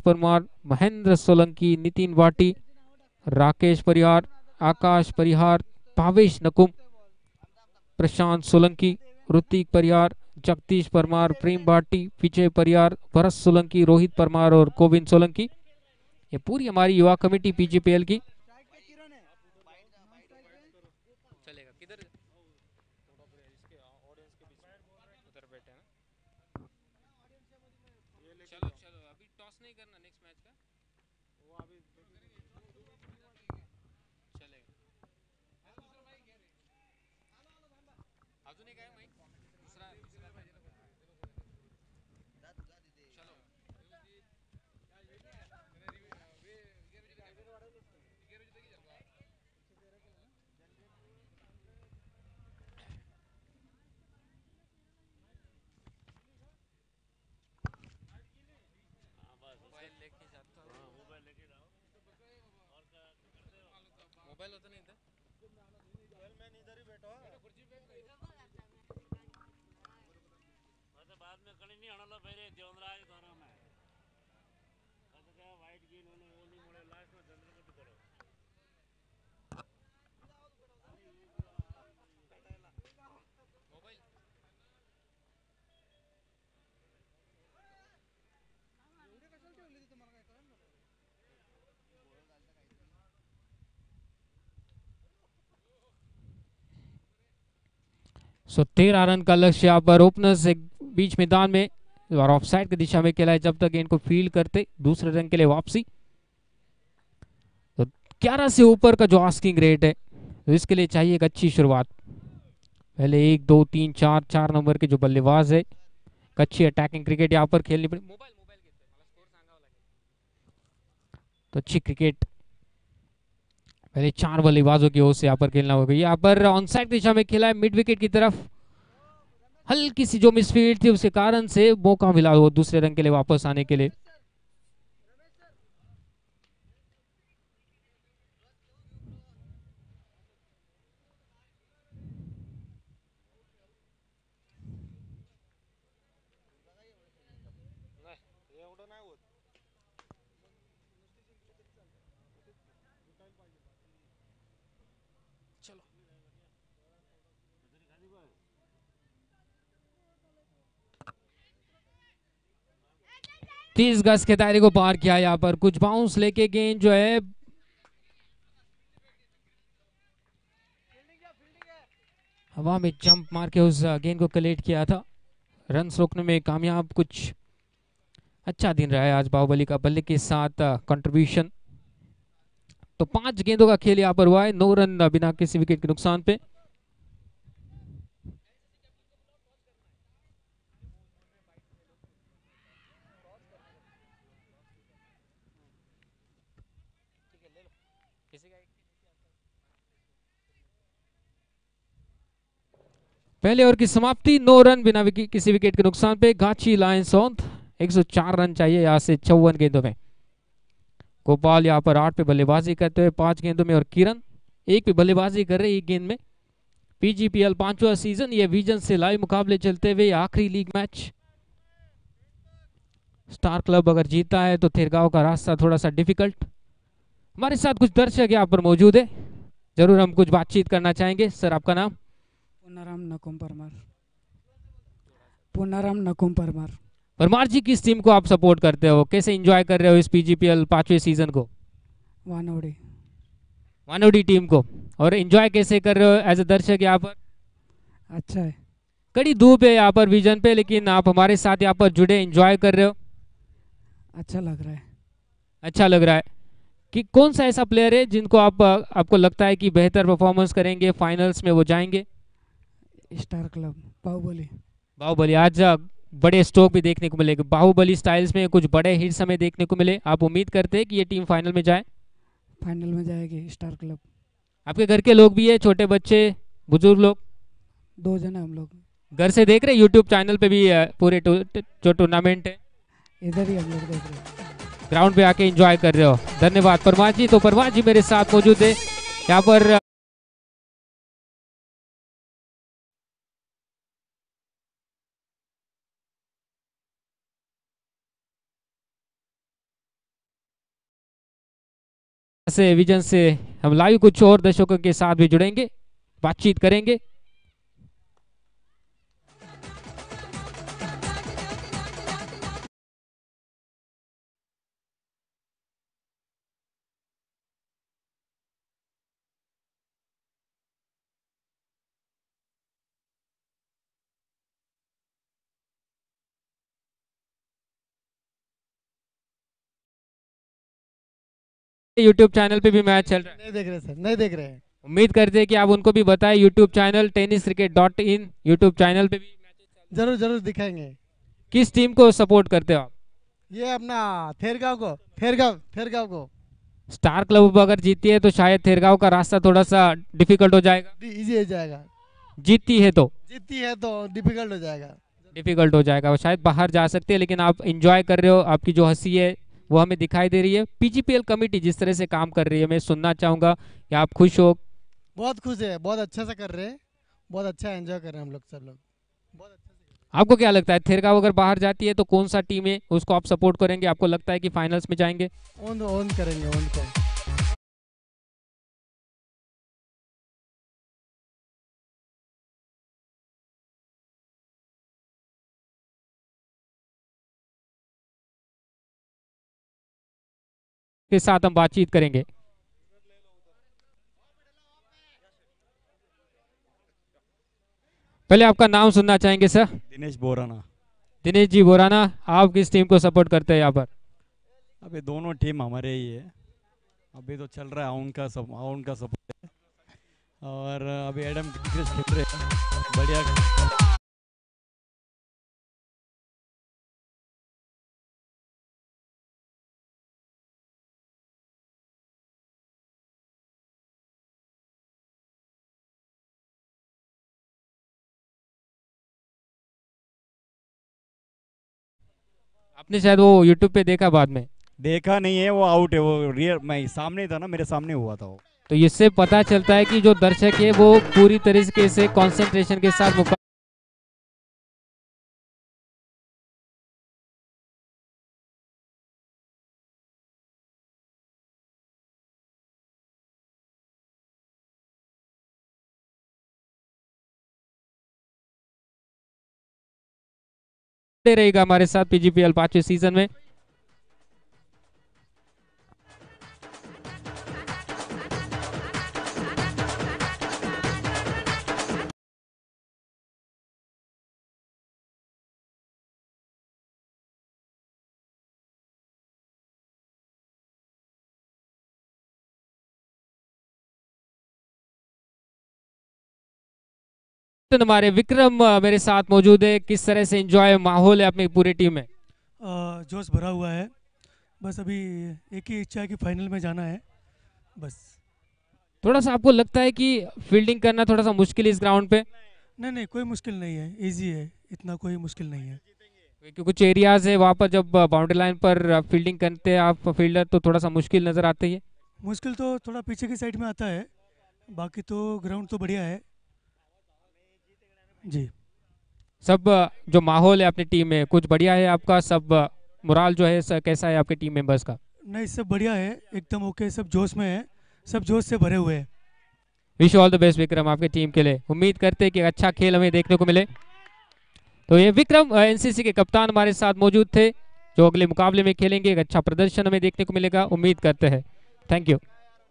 Speaker 1: परमार, महेंद्र सोलंकी, नितिन वाटी, राकेश परिहार, आकाश परिहार, भावेश नकुम, प्रशांत सोलंकी, ऋतिक परिहार, जगदीश परमार, प्रेम भाटी, विजय परिहार, भरत सोलंकी, रोहित परमार और गोविंद सोलंकी। ये पूरी हमारी युवा कमेटी पीजीपीएल की। चलेगा किधर चलो चलो अभी टॉस नहीं करना नेक्स्ट मैच का चलेगा अजून एक आहे माईक दुसरा चलो मोबाइल लेके जाता हूँ मोबाइल होता नहीं था
Speaker 3: बाद में कड़ी नहीं आना पहले देवराज द्वारा में वाइट ग्रीन होने वो नहीं मोड़े लास्ट में चंद्र को करो
Speaker 1: मोबाइल सो 13 रन का लक्ष्य यहाँ पर ओपनर्स एक बीच मैदान में और ऑफसाइड की दिशा में खेला है जब तक गेंद को फील्ड करते दूसरे रन के लिए वापसी। तो 11 से ऊपर का जो आस्किंग रेट है तो इसके लिए चाहिए एक अच्छी शुरुआत। पहले 1 2 3 4 4 नंबर के जो बल्लेबाज है अच्छी अटैकिंग क्रिकेट यहाँ पर खेलनी पड़ी। मोबाइल मोबाइल तो अच्छी क्रिकेट पहले 4 बल्लेबाजों की ओर से यहाँ पर खेलना होगा। यहाँ पर ऑनसाइड दिशा में खेला है मिड विकेट की तरफ हल्की सी जो मिसफील्ड थी उसके कारण से मौका मिला वो दूसरे रन के लिए वापस आने के लिए। चलो 30 गज के दायरे को पार किया यहाँ पर कुछ बाउंस लेके गेंद जो है हवा में जंप मार के उस गेंद को कलेक्ट किया था। रन रोकने में कामयाब कुछ अच्छा दिन रहा है आज बाहुबली का बल्ले के साथ कंट्रीब्यूशन। तो 5 गेंदों का खेल यहाँ पर हुआ है 9 रन बिना किसी विकेट के नुकसान पे। पहले ओवर की समाप्ति 9 रन बिना किसी विकेट के नुकसान पे। गाची लायंस ऑन 104 रन चाहिए यहाँ से 54 गेंदों में। गोपाल यहाँ पर 8 पे बल्लेबाजी करते हुए 5 गेंदों में और किरण 1 पे बल्लेबाजी कर रहे 1 गेंद में। पीजीपीएल 5वां सीजन ये विजन से लाइव मुकाबले चलते हुए आखिरी लीग मैच। स्टार क्लब अगर जीता है तो थिरगांव का रास्ता थोड़ा सा डिफिकल्ट। हमारे साथ कुछ दर्शक यहाँ पर मौजूद है जरूर हम कुछ बातचीत करना चाहेंगे। सर आपका नाम?
Speaker 2: पुनाराम नकुम परमार। पुनाराम नकुम परमार।
Speaker 1: परमार जी किस टीम को आप सपोर्ट करते हो कैसे एंजॉय कर रहे हो इस पीजीपीएल 5वें सीजन को?
Speaker 2: वानोडी
Speaker 1: वानोडी टीम को। और एंजॉय कैसे कर रहे हो एज ए दर्शक यहाँ पर?
Speaker 2: अच्छा है।
Speaker 1: कड़ी धूप है यहाँ पर विजन पे लेकिन आप हमारे साथ यहाँ पर जुड़े एंजॉय कर रहे हो।
Speaker 2: अच्छा लग रहा है।
Speaker 1: अच्छा लग रहा है कि कौन सा ऐसा प्लेयर है जिनको आपको लगता है कि बेहतर परफॉर्मेंस करेंगे फाइनल्स में वो जाएंगे?
Speaker 2: Star club Baahubali.
Speaker 1: बाहुबली आज बड़े स्ट्रोक भी देखने को मिलेगा। बाहुबली स्टाइल्स में कुछ बड़े हिट्स हमें देखने को मिले। आप उम्मीद करते हैं कि ये टीम फाइनल में जाए?
Speaker 2: फाइनल में जाएगी स्टार क्लब।
Speaker 1: आपके घर के लोग भी है छोटे बच्चे बुजुर्ग लोग?
Speaker 2: 2 जन हम लोग
Speaker 1: घर से देख रहे यूट्यूब चैनल पे भी पूरे जो टूर्नामेंट है
Speaker 2: इधर ही हम लोग देख रहे हैं।
Speaker 1: ग्राउंड पे आके एंजॉय कर रहे हो। धन्यवाद परमार जी। तो परमार जी मेरे साथ मौजूद है यहाँ पर से विजन से हम लाइव कुछ और दर्शकों के साथ भी जुड़ेंगे, बातचीत करेंगे। यूट्यूब चैनल पे भी मैच चल रहा है।
Speaker 2: नहीं देख रहे सर, नहीं देख रहे हैं।
Speaker 1: उम्मीद करते हैं कि आप उनको भी बताएं, YouTube channel tenniscricket.in YouTube channel पे भी
Speaker 2: जरूर जरूर दिखाएंगे।
Speaker 1: किस टीम को सपोर्ट करते हो आप?
Speaker 2: ये अपना थेरगांव को, थेरगांव को।
Speaker 1: स्टार क्लब अगर जीती है तो शायद थेरगांव का रास्ता थोड़ा सा डिफिकल्ट हो जाएगा।
Speaker 2: इजी हो जाएगा।
Speaker 1: जीती है तो
Speaker 2: डिफिकल्ट हो जाएगा।
Speaker 1: डिफिकल्ट हो जाएगा, वो शायद बाहर जा सकते हैं, लेकिन आप एंजॉय कर रहे हो, आपकी जो हंसी है वो हमें दिखाई दे रही है। पीजीपीएल कमेटी जिस तरह से काम कर रही है, मैं सुनना चाहूंगा कि आप खुश हो?
Speaker 2: बहुत खुश है, बहुत अच्छा से कर रहे हैं, बहुत अच्छा एंजॉय कर रहे हैं हम लोग, सब लोग बहुत अच्छा से।
Speaker 1: आपको क्या लगता है थेरगांव अगर बाहर जाती है तो कौन सा टीम है उसको आप सपोर्ट करेंगे? आपको लगता है कि फाइनल्स में जाएंगे?
Speaker 2: ओन करेंगे, ओन को।
Speaker 1: के साथ हम बातचीत करेंगे। पहले आपका नाम सुनना चाहेंगे सर।
Speaker 3: दिनेश बोराना।
Speaker 1: दिनेश जी बोराना, आप किस टीम को सपोर्ट करते हैं यहाँ पर?
Speaker 3: अभी दोनों टीम हमारे ही है, अभी तो चल रहा है आउन का सपोर्ट है। और अभी एडम गिलक्रिस्ट खेल रहे हैं बढ़िया।
Speaker 1: आपने शायद वो यूट्यूब पे देखा बाद में?
Speaker 3: देखा नहीं है, वो आउट है, वो रियल मैं सामने था ना, मेरे सामने हुआ था वो।
Speaker 1: तो इससे पता चलता है कि जो दर्शक है वो पूरी तरीके से कंसंट्रेशन के साथ रहेगा हमारे साथ पीजीपीएल 5वें सीजन में। हमारे विक्रम मेरे साथ मौजूद है। किस तरह से एंजॉय माहौल है अपनी पूरी टीम में?
Speaker 4: जोश भरा हुआ है, बस अभी एक ही इच्छा है कि फाइनल में जाना है बस।
Speaker 1: थोड़ा सा आपको लगता है कि फील्डिंग करना थोड़ा सा मुश्किल है इस ग्राउंड पे?
Speaker 4: नहीं, कोई मुश्किल नहीं है, इजी है, इतना कोई मुश्किल नहीं है।
Speaker 1: क्योंकि कुछ एरियाज है वहाँ पर जब बाउंड्री लाइन पर फील्डिंग करते हैं आप फील्डर तो थोड़ा सा मुश्किल नज़र आती है।
Speaker 4: मुश्किल तो थोड़ा पीछे की साइड में आता है, बाकी तो ग्राउंड तो बढ़िया है जी।
Speaker 1: सब जो माहौल है अपनी टीम में कुछ बढ़िया है आपका? सब मोराल जो है कैसा है आपके टीम मेंबर्स का?
Speaker 4: नहीं, सब बढ़िया है, एकदम ओके, सब जोश में है, सब जोश से भरे हुए हैं।
Speaker 1: Wish all the best Vikram आपके टीम के लिए। उम्मीद करते हैं कि अच्छा खेल हमें देखने को मिले। तो ये विक्रम एनसीसी के कप्तान हमारे साथ मौजूद थे जो अगले मुकाबले में खेलेंगे। एक अच्छा प्रदर्शन हमें देखने को मिलेगा, उम्मीद करते हैं। Thank you.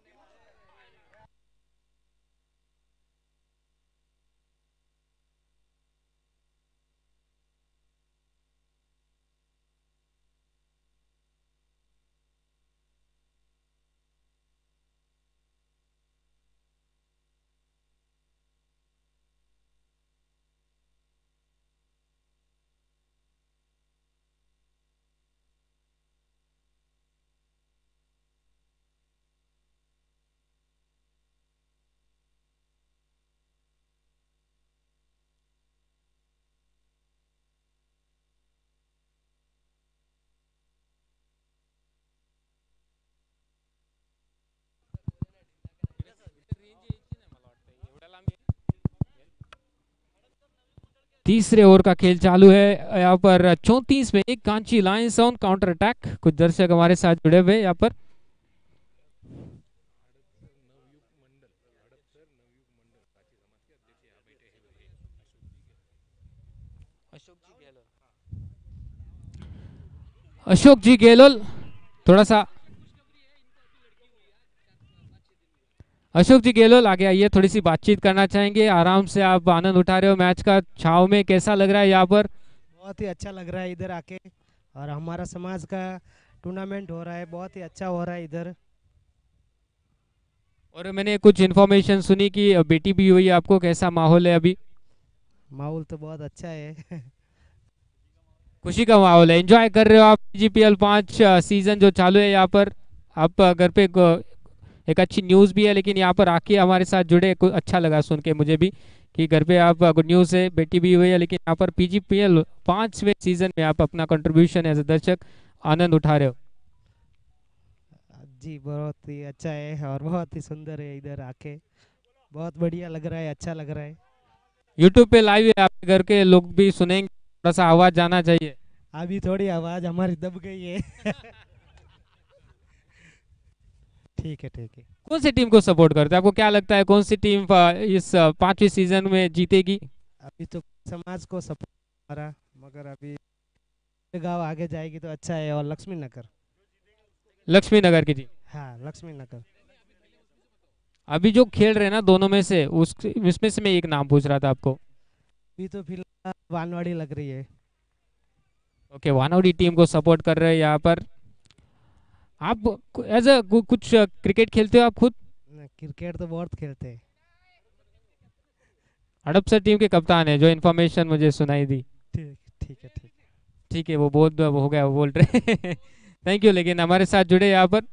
Speaker 1: तीसरे ओवर का खेल चालू है यहाँ पर 34 में एक Kanchi lions on counter attack. कुछ दर्शक हमारे साथ जुड़े हुए यहाँ पर। अशोक जी गेहलोत, थोड़ा सा अशोक जी गेहलोत आगे आइए, थोड़ी सी बातचीत करना चाहेंगे। आराम से आप आनंद उठा रहे हो मैच का, छाव में कैसा लग रहा है यहाँ पर?
Speaker 5: बहुत ही अच्छा लग रहा है इधर आके, और हमारा समाज का टूर्नामेंट हो रहा है, बहुत ही अच्छा हो रहा है इधर।
Speaker 1: और मैंने कुछ इन्फॉर्मेशन सुनी कि बेटी भी हुई है आपको, कैसा माहौल है अभी?
Speaker 5: माहौल तो बहुत अच्छा है।
Speaker 1: खुशी का माहौल है, एंजॉय कर रहे हो आप जीपीएल 5 सीजन जो चालू है यहाँ पर? आप घर पे एक अच्छी न्यूज़ भी है, लेकिन यहाँ पर आके हमारे साथ जुड़े, कुछ अच्छा लगा सुन के मुझे भी कि घर पे आप गुड न्यूज़ है, बेटी भी हुई है, लेकिन यहाँ पर पीजीपीएल 5वें सीजन में आप अपना कंट्रीब्यूशन एज ए दर्शक आनंद उठा रहे हो।
Speaker 5: जी बहुत ही अच्छा है और बहुत ही सुंदर है इधर आके, बहुत बढ़िया लग रहा है, अच्छा लग रहा है।
Speaker 1: यूट्यूब पे लाइव है, आपके घर के लोग भी सुनेंगे, थोड़ा सा आवाज़ जाना चाहिए।
Speaker 5: अभी थोड़ी आवाज़ हमारी दब गई है। ठीक है ठीक है।
Speaker 1: कौन सी टीम को सपोर्ट करते हैं? आपको क्या लगता है कौन सी टीम इस 5वीं सीजन में जीतेगी?
Speaker 5: अभी तो समाज को सपोर्ट हमारा, मगर अभी गांव आगे जाएगी तो अच्छा है, और लक्ष्मी नगर।
Speaker 1: लक्ष्मी नगर की टीम।
Speaker 5: हाँ लक्ष्मी नगर।
Speaker 1: अभी जो खेल रहे हैं ना दोनों में से, उस उसमें से मैं एक नाम पूछ रहा था आपको।
Speaker 5: अभी तो फिलहाल वानवाड़ी लग रही है।
Speaker 1: ओके, वानौडी टीम को सपोर्ट कर रहे हैं यहाँ पर। आप एज अ कुछ क्रिकेट खेलते हो आप खुद?
Speaker 5: क्रिकेट तो बहुत खेलते हैं।
Speaker 1: हड़पसर टीम के कप्तान है, जो इन्फॉर्मेशन मुझे सुनाई दी।
Speaker 5: ठीक ठीक है ठीक है।
Speaker 1: ठीक है, वो बहुत वो हो गया, वो बोल रहे। थैंक यू, लेकिन हमारे साथ जुड़े यहाँ पर।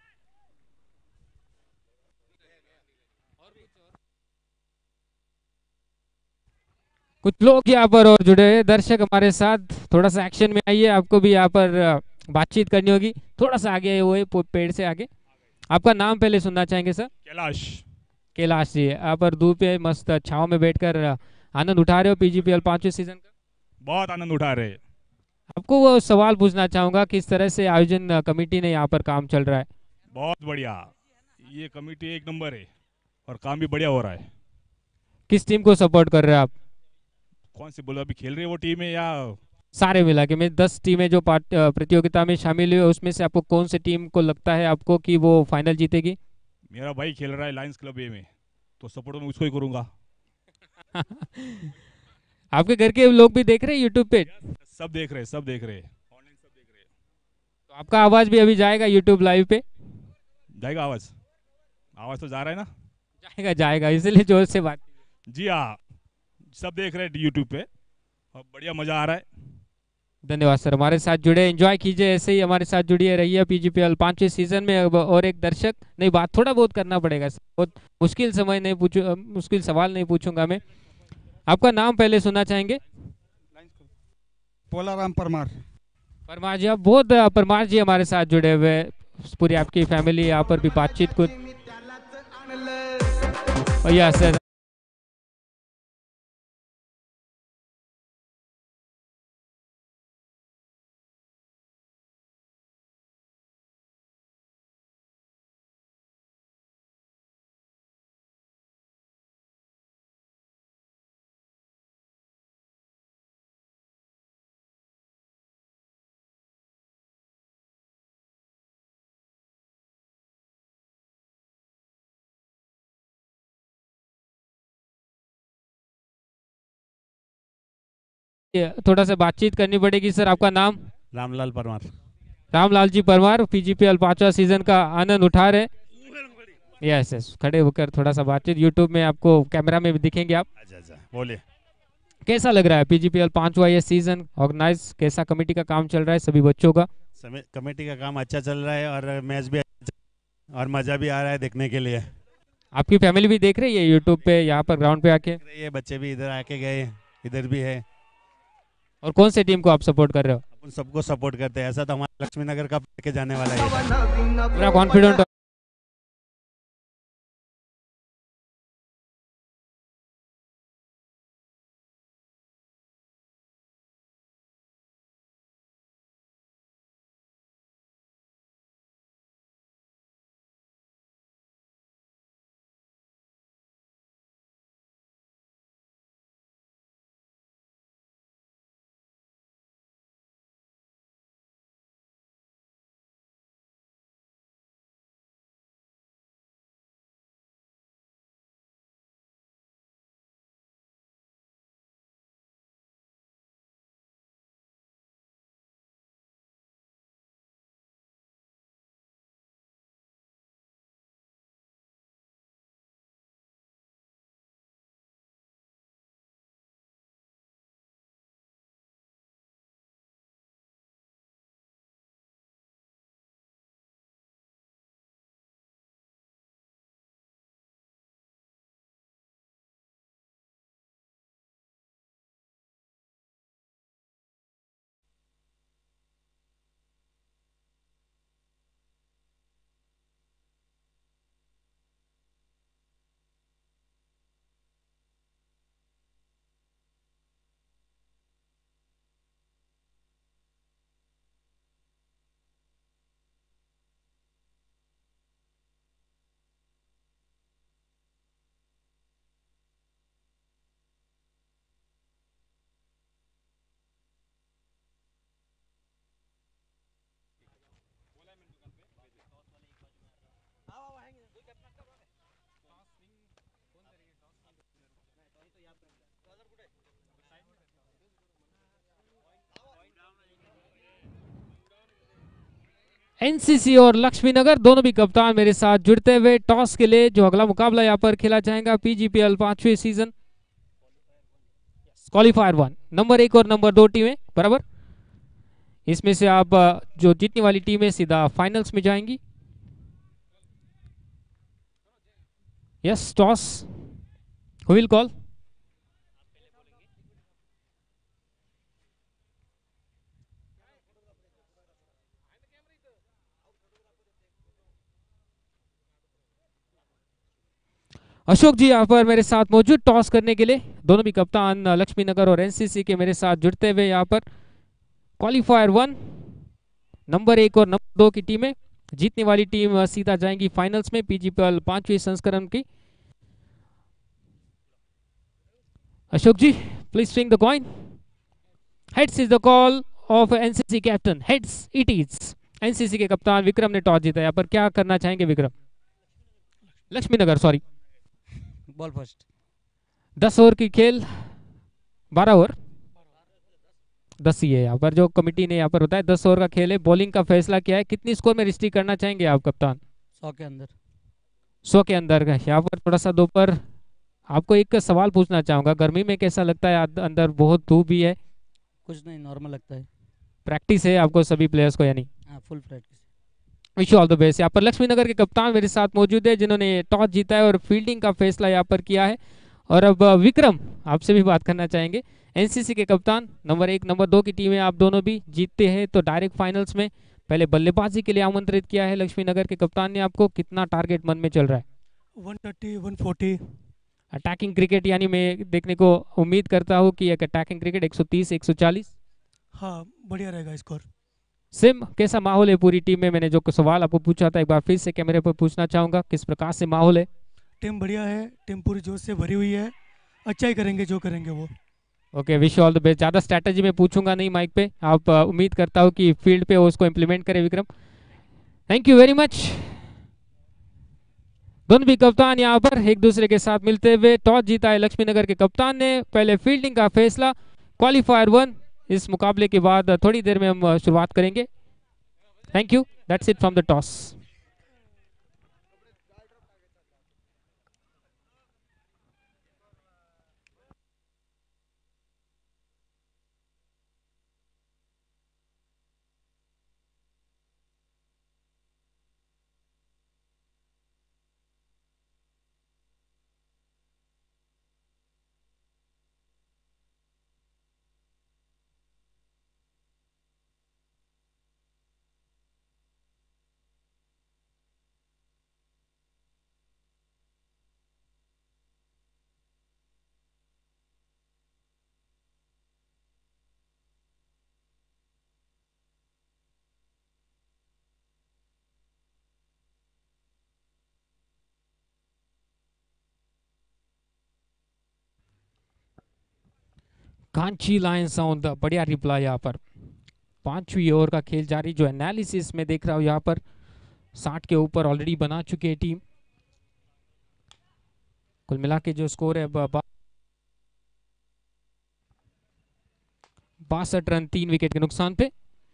Speaker 1: कुछ लोग यहाँ पर और जुड़े हैं, दर्शक हमारे साथ, थोड़ा सा एक्शन में आइए, आपको भी यहाँ पर बातचीत करनी होगी। थोड़ा सा आगे आइए, वो है पेड़ से आगे। आपका नाम पहले सुनना चाहेंगे सर?
Speaker 6: कैलाश।
Speaker 1: कैलाश जी, यहाँ पर धूप पे मस्त छाव में बैठकर आनंद उठा रहे हो पीजीपीएल 5वें सीजन का?
Speaker 6: बहुत आनंद उठा रहे।
Speaker 1: आपको वो सवाल पूछना चाहूंगा, किस तरह से आयोजन कमेटी ने यहाँ पर काम चल रहा है?
Speaker 6: बहुत बढ़िया, ये कमेटी एक नंबर है और काम भी बढ़िया हो रहा है।
Speaker 1: किस टीम को सपोर्ट कर रहे हैं आप?
Speaker 6: कौन सी बोलो, अभी खेल रही है वो टीम है या?
Speaker 1: सारे मिला के में 10 टीमें जो प्रतियोगिता में शामिल हुई, उसमें से आपको कौन सी टीम को लगता है आपको कि वो फाइनल जीतेगी?
Speaker 6: मेरा भाई खेल रहा है लायंस क्लब ए में, तो सपोर्ट मैं उसको ही करूंगा।
Speaker 1: आपके घर के लोग भी देख रहे हैं यूट्यूब पे?
Speaker 6: सब देख रहे, सब देख रहे, ऑनलाइन सब देख रहे।
Speaker 1: तो आपका आवाज भी अभी जाएगा यूट्यूब लाइव पे?
Speaker 6: जाएगा आवाज? आवाज तो जा रहा है ना?
Speaker 1: जाएगा जाएगा, इसलिए जोर से बात।
Speaker 6: जी हाँ, सब देख रहे हैं यूट्यूब पे और बढ़िया मजा आ रहा है।
Speaker 1: धन्यवाद सर, हमारे साथ जुड़े, एंजॉय कीजिए, ऐसे ही हमारे साथ जुड़िए रहिए पीजीपीएल 5वें सीजन में। अब और एक दर्शक नहीं, बात थोड़ा बहुत करना पड़ेगा सर, बहुत मुश्किल समय नहीं पूछू, मुश्किल सवाल नहीं पूछूंगा मैं। आपका नाम पहले सुनना चाहेंगे?
Speaker 7: पोलाराम परमार।
Speaker 1: परमार जी, आप बहुत परमार जी हमारे साथ जुड़े हुए हैं, पूरी आपकी फैमिली यहाँ पर भी बातचीत कुछ। यस थोड़ा सा बातचीत करनी पड़ेगी सर। आपका नाम?
Speaker 6: रामलाल परमार।
Speaker 1: रामलाल जी परमार, पीजीपीएल 5वां सीजन का आनंद उठा रहे। यस यस, खड़े होकर थोड़ा सा बातचीत, यूट्यूब में आपको कैमरा में भी दिखेंगे आप।
Speaker 6: अच्छा बोलिए।
Speaker 1: कैसा लग रहा है पीजीपीएल 5वां ये सीजन ऑर्गेनाइज, कैसा कमेटी का काम चल रहा है सभी बच्चों का?
Speaker 8: कमेटी का काम अच्छा चल रहा है और मैच भी और मज़ा भी आ रहा है देखने के लिए।
Speaker 1: आपकी फैमिली भी देख रही है यूट्यूब पे, यहाँ पर ग्राउंड पे आके?
Speaker 8: ये बच्चे भी इधर आके गए, इधर भी है।
Speaker 1: और कौन से टीम को आप सपोर्ट कर रहे हो?
Speaker 8: अपन सबको सपोर्ट करते हैं, ऐसा तो हमारा लक्ष्मी नगर का के जाने वाला है।
Speaker 1: पूरा कॉन्फिडेंट एनसीसी और लक्ष्मी नगर दोनों भी कप्तान मेरे साथ जुड़ते हुए टॉस के लिए जो अगला मुकाबला यहाँ पर खेला जाएगा पीजीपीएल 5वें सीजन क्वालिफायर 1 नंबर 1 और नंबर 2 टीमें बराबर। इसमें से आप जो जीतने वाली टीमें सीधा फाइनल्स में जाएंगी। Yes toss who will call? Ashok ji यहाँ पर मेरे साथ मौजूद टॉस करने के लिए। दोनों भी कप्तान लक्ष्मी नगर और एनसीसी के मेरे साथ जुड़ते हुए यहाँ पर क्वालिफायर 1 नंबर 1 और नंबर 2 की टीमें। जीतने वाली टीम सीधा जाएंगी फाइनल्स में पीजीपीएल 5वें संस्करण की। Ashok ji please swing the coin. Heads is the call of NCC captain. Heads it is. NCC के कप्तान विक्रम ने टॉस जीता। यहाँ पर क्या करना चाहेंगे Vikram? Lakshmi Nagar sorry.
Speaker 3: Ball first.
Speaker 1: 10 over की खेल 12 ओवर 10 ही है यहाँ पर जो कमेटी ने यहाँ पर बताया 10 ओवर का खेल है। बॉलिंग का फैसला किया है। कितनी स्कोर में रिस्ट्रिक्ट करना चाहेंगे आप कप्तान?
Speaker 3: 100 के अंदर।
Speaker 1: 100 के अंदर का। यहाँ पर थोड़ा सा दोपहर आपको एक सवाल पूछना चाहूंगा, गर्मी में कैसा लगता है? अंदर बहुत धूप भी है।
Speaker 3: कुछ नहीं, नॉर्मल लगता है।
Speaker 1: प्रैक्टिस है आपको सभी प्लेयर्स को यानी?
Speaker 3: हाँ full practice.
Speaker 1: Wish all the best. यहाँ पर लक्ष्मी नगर के कप्तान मेरे साथ मौजूद है जिन्होंने टॉस जीता है और फील्डिंग का फैसला यहाँ पर किया है। और अब विक्रम आपसे भी बात करना चाहेंगे। एनसीसी के कप्तान नंबर 1 नंबर 2 की टीमें आप दोनों भी जीतते हैं तो डायरेक्ट फाइनल्स में पहले बल्लेबाजी के लिए आमंत्रित किया है लक्ष्मी नगर के कप्तान ने आपको। कितना टारगेट मन में चल रहा है?
Speaker 4: 130 140।
Speaker 1: अटैकिंग क्रिकेट यानी मैं देखने को उम्मीद करता हूँ कि एक अटैकिंग क्रिकेट 130 140।
Speaker 4: हाँ बढ़िया रहेगा स्कोर।
Speaker 1: सिम कैसा माहौल है पूरी टीम में? मैंने जो सवाल आपको पूछा था एक बार फिर से कैमरे पर पूछना चाहूंगा, किस प्रकार से माहौल है?
Speaker 4: टीम बढ़िया है, टीम पूरी जोश से भरी हुई है। अच्छा ही करेंगे जो करेंगे वो।
Speaker 1: Okay wish all the best. ज़्यादा स्ट्रैटेजी में पूछूंगा नहीं माइक पे, आप उम्मीद करता हूँ कि फील्ड पे उसको इम्प्लीमेंट करें Vikram. Thank you very much. दोनों भी कप्तान यहाँ पर एक दूसरे के साथ मिलते हुए। टॉस जीता है लक्ष्मी नगर के कप्तान ने। पहले फील्डिंग का फैसला क्वालिफायर 1 इस मुकाबले के बाद थोड़ी देर में हम शुरुआत करेंगे। Thank you, that's it from the toss. Kanchi lions sound बढ़िया रिप्लाई यहाँ पर। 5वीं ओवर का खेल जारी। जो एनालिसिस में देख रहा हूँ यहाँ पर 60 के ऊपर ऑलरेडी बना चुकी है टीम। कुल मिला के जो स्कोर है 62 रन 3 विकेट के नुकसान पे।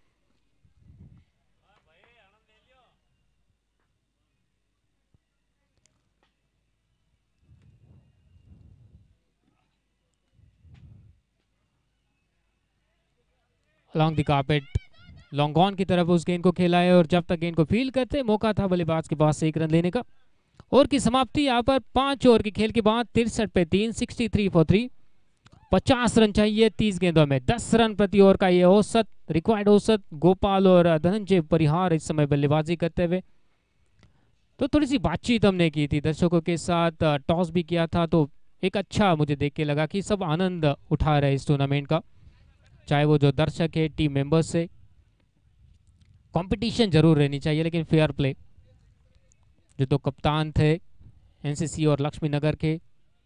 Speaker 1: Long the carpet long on की तरफ उस गेंद को खेला है और जब तक गेंद को फील्ड करते मौका था बल्लेबाज के पास 1 रन लेने का। ओवर की समाप्ति यहाँ पर 5 ओवर के खेल के बाद 63 पे 3 63 फॉर 3। 50 रन चाहिए 30 गेंदों में। 10 रन प्रति ओवर का ये औसत रिक्वायर्ड औसत। गोपाल और धनंजय परिहार इस समय बल्लेबाजी करते हुए। तो थोड़ी सी बातचीत हमने की थी दर्शकों के साथ, टॉस भी किया था तो एक अच्छा मुझे देख के लगा कि सब आनंद उठा रहे इस टूर्नामेंट का, चाहे वो जो दर्शक है टीम मेंबर्स से। कंपटीशन जरूर रहनी चाहिए लेकिन फेयर प्ले। जो दो कप्तान थे एनसीसी और लक्ष्मी नगर के,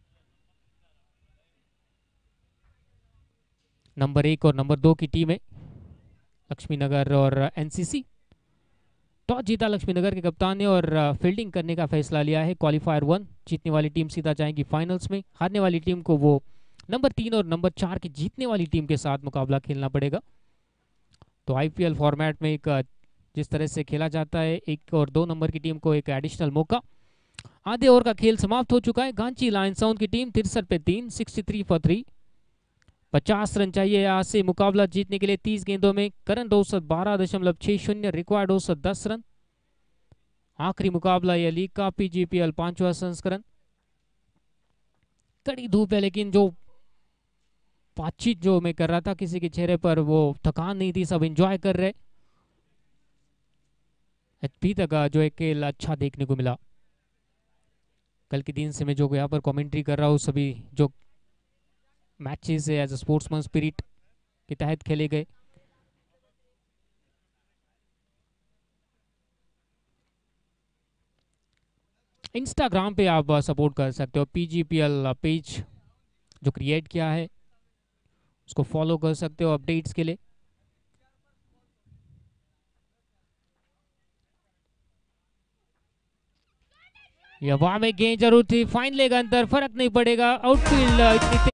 Speaker 1: नंबर 1 और नंबर 2 की टीमें लक्ष्मी नगर और एनसीसी। टॉस जीता लक्ष्मी नगर के कप्तान ने और फील्डिंग करने का फैसला लिया है क्वालिफायर 1। जीतने वाली टीम सीधा जाएगी फाइनल्स में। हारने वाली टीम को वो नंबर 3 और नंबर 4 की जीतने वाली टीम के साथ मुकाबला खेलना पड़ेगा। तो आईपीएल फॉर्मेट में एक जिस तरह से खेला जाता है। 1 और 2 नंबर की टीम को एक एडिशनल मौका। आधे ओवर का खेल समाप्त हो चुका है। गांची लायंस साउंड की टीम 63 पे 3, 63 फॉर 3। 50 रन चाहिए यहाँ से मुकाबला जीतने के लिए। 30 गेंदों में करंट औसत 12.60, रिक्वायर्ड औसत 10 रन। आखिरी मुकाबला यह लीग का पीजीपीएल 5वां संस्करण। कड़ी धूप है लेकिन जो बातचीत जो मैं कर रहा था किसी के चेहरे पर वो थकान नहीं थी, सब एंजॉय कर रहे। अभी तक जो एक खेल अच्छा देखने को मिला। कल के दिन से मैं जो यहाँ पर कमेंट्री कर रहा हूँ सभी जो matches as a sportsman spirit के तहत खेले गए। इंस्टाग्राम पे आप सपोर्ट कर सकते हो। पीजीपीएल पेज जो क्रिएट किया है उसको फॉलो कर सकते हो अपडेट्स के लिए। यह वहां में गेंद जरूर थी, फाइन लेग अंदर, फर्क नहीं पड़ेगा। आउटफील्ड इतनी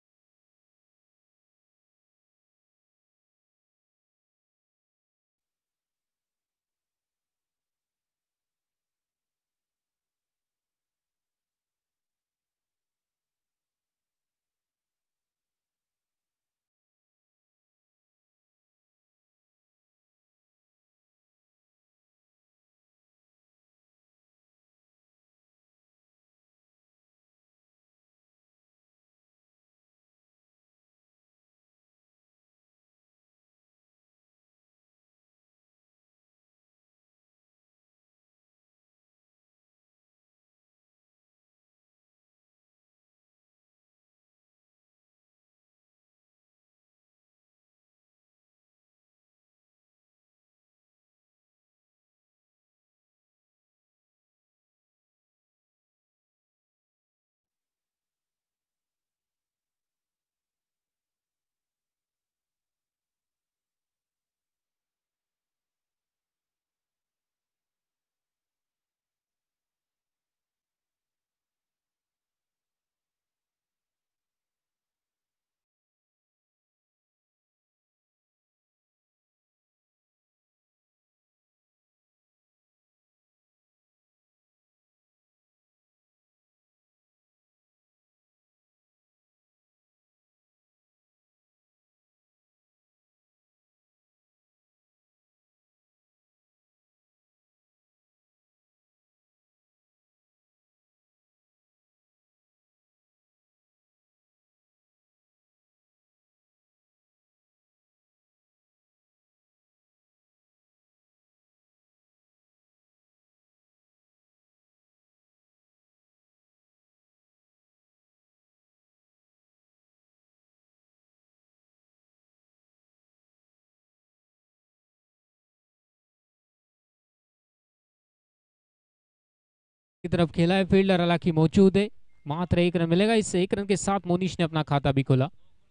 Speaker 1: की तरफ खेला है। फील्डर हालांकि मौजूद है, मात्र 1 रन मिलेगा। इससे 1 रन के साथ मोनिश ने अपना खाता भी खोला।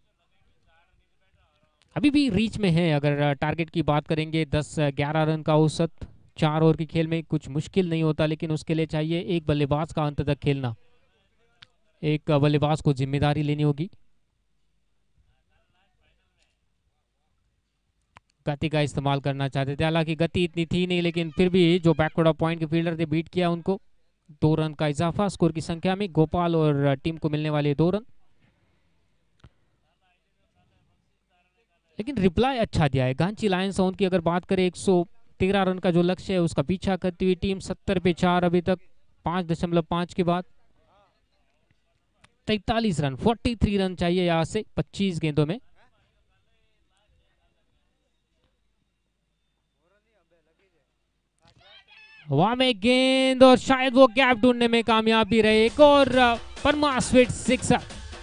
Speaker 1: अभी भी रीच में है। अगर टारगेट की बात करेंगे 10-11 रन का औसत 4 ओवर के खेल में कुछ मुश्किल नहीं होता, लेकिन उसके लिए चाहिए एक बल्लेबाज का अंत तक खेलना। एक बल्लेबाज को जिम्मेदारी लेनी होगी। गति का इस्तेमाल करना चाहते थे, हालांकि गति इतनी थी नहीं, लेकिन फिर भी जो बैकवर्ड ऑफ पॉइंट के फील्डर थे बीट किया उनको। 2 रन का इजाफा स्कोर की संख्या में। गोपाल और टीम को मिलने वाले 2 रन, लेकिन रिप्लाई अच्छा दिया है। गांची लायंस साउंड की अगर बात करें 113 रन का जो लक्ष्य है उसका पीछा करती हुई टीम 70 पे 4 अभी तक 5.5 के बाद 43 रन 43 रन चाहिए यहां से 25 गेंदों में। वहां में गेंद और शायद वो गैप ढूंढने में कामयाब भी रहे। एक और परमा sweet sixer.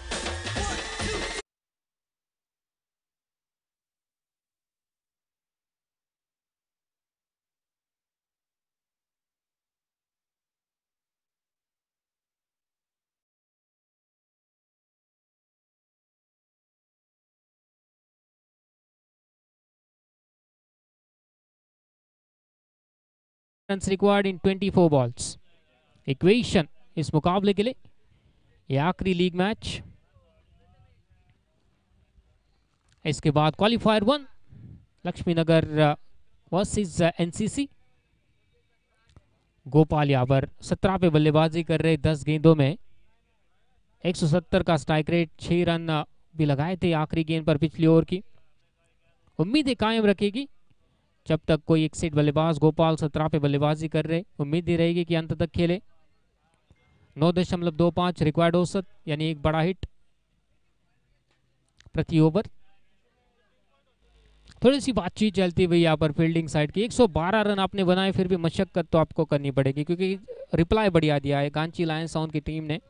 Speaker 1: Run required in 24 balls. Equation इस मुकाबले के लिए ये आखिरी लीग मैच। इसके बाद qualifier 1 Lakshmi Nagar versus NCC. Gopal यहाँ पर 17 पे बल्लेबाजी कर रहे 10 गेंदों में 170 का स्ट्राइक रेट, 6 रन भी लगाए थे आखिरी गेंद पर पिछली ओवर की। उम्मीदें कायम रखेगी जब तक कोई एक सेट बल्लेबाज। गोपाल 17 पे बल्लेबाजी कर रहे, उम्मीद ही रहेगी कि अंत तक खेले। 9.25 रिक्वायर्ड औसत, यानी एक बड़ा हिट प्रति ओवर। थोड़ी सी बातचीत चलती हुई यहाँ पर फील्डिंग साइड की। 112 रन आपने बनाए, फिर भी मशक्कत तो आपको करनी पड़ेगी क्योंकि रिप्लाई बढ़िया दिया है गांची लायंस साउंड की टीम ने।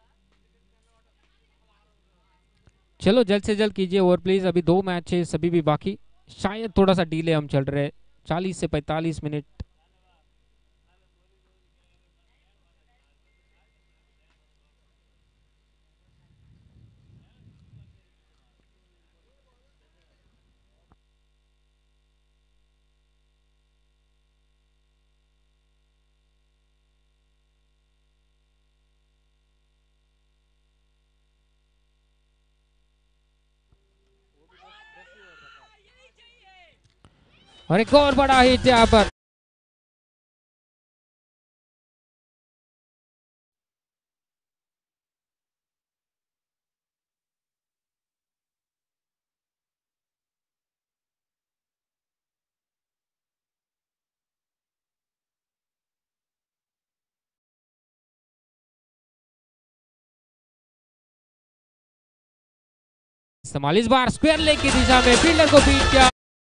Speaker 1: चलो जल्द से जल्द कीजिए ओवर प्लीज, अभी 2 मैच है सभी भी बाकी। शायद थोड़ा सा डीले हम चल रहे, 40 से 45 मिनट। और एक और बड़ा हिट यहाँ पर। इस्तेमाल इस बार स्क्वायर लेग की दिशा में, फील्डर को बीट किया।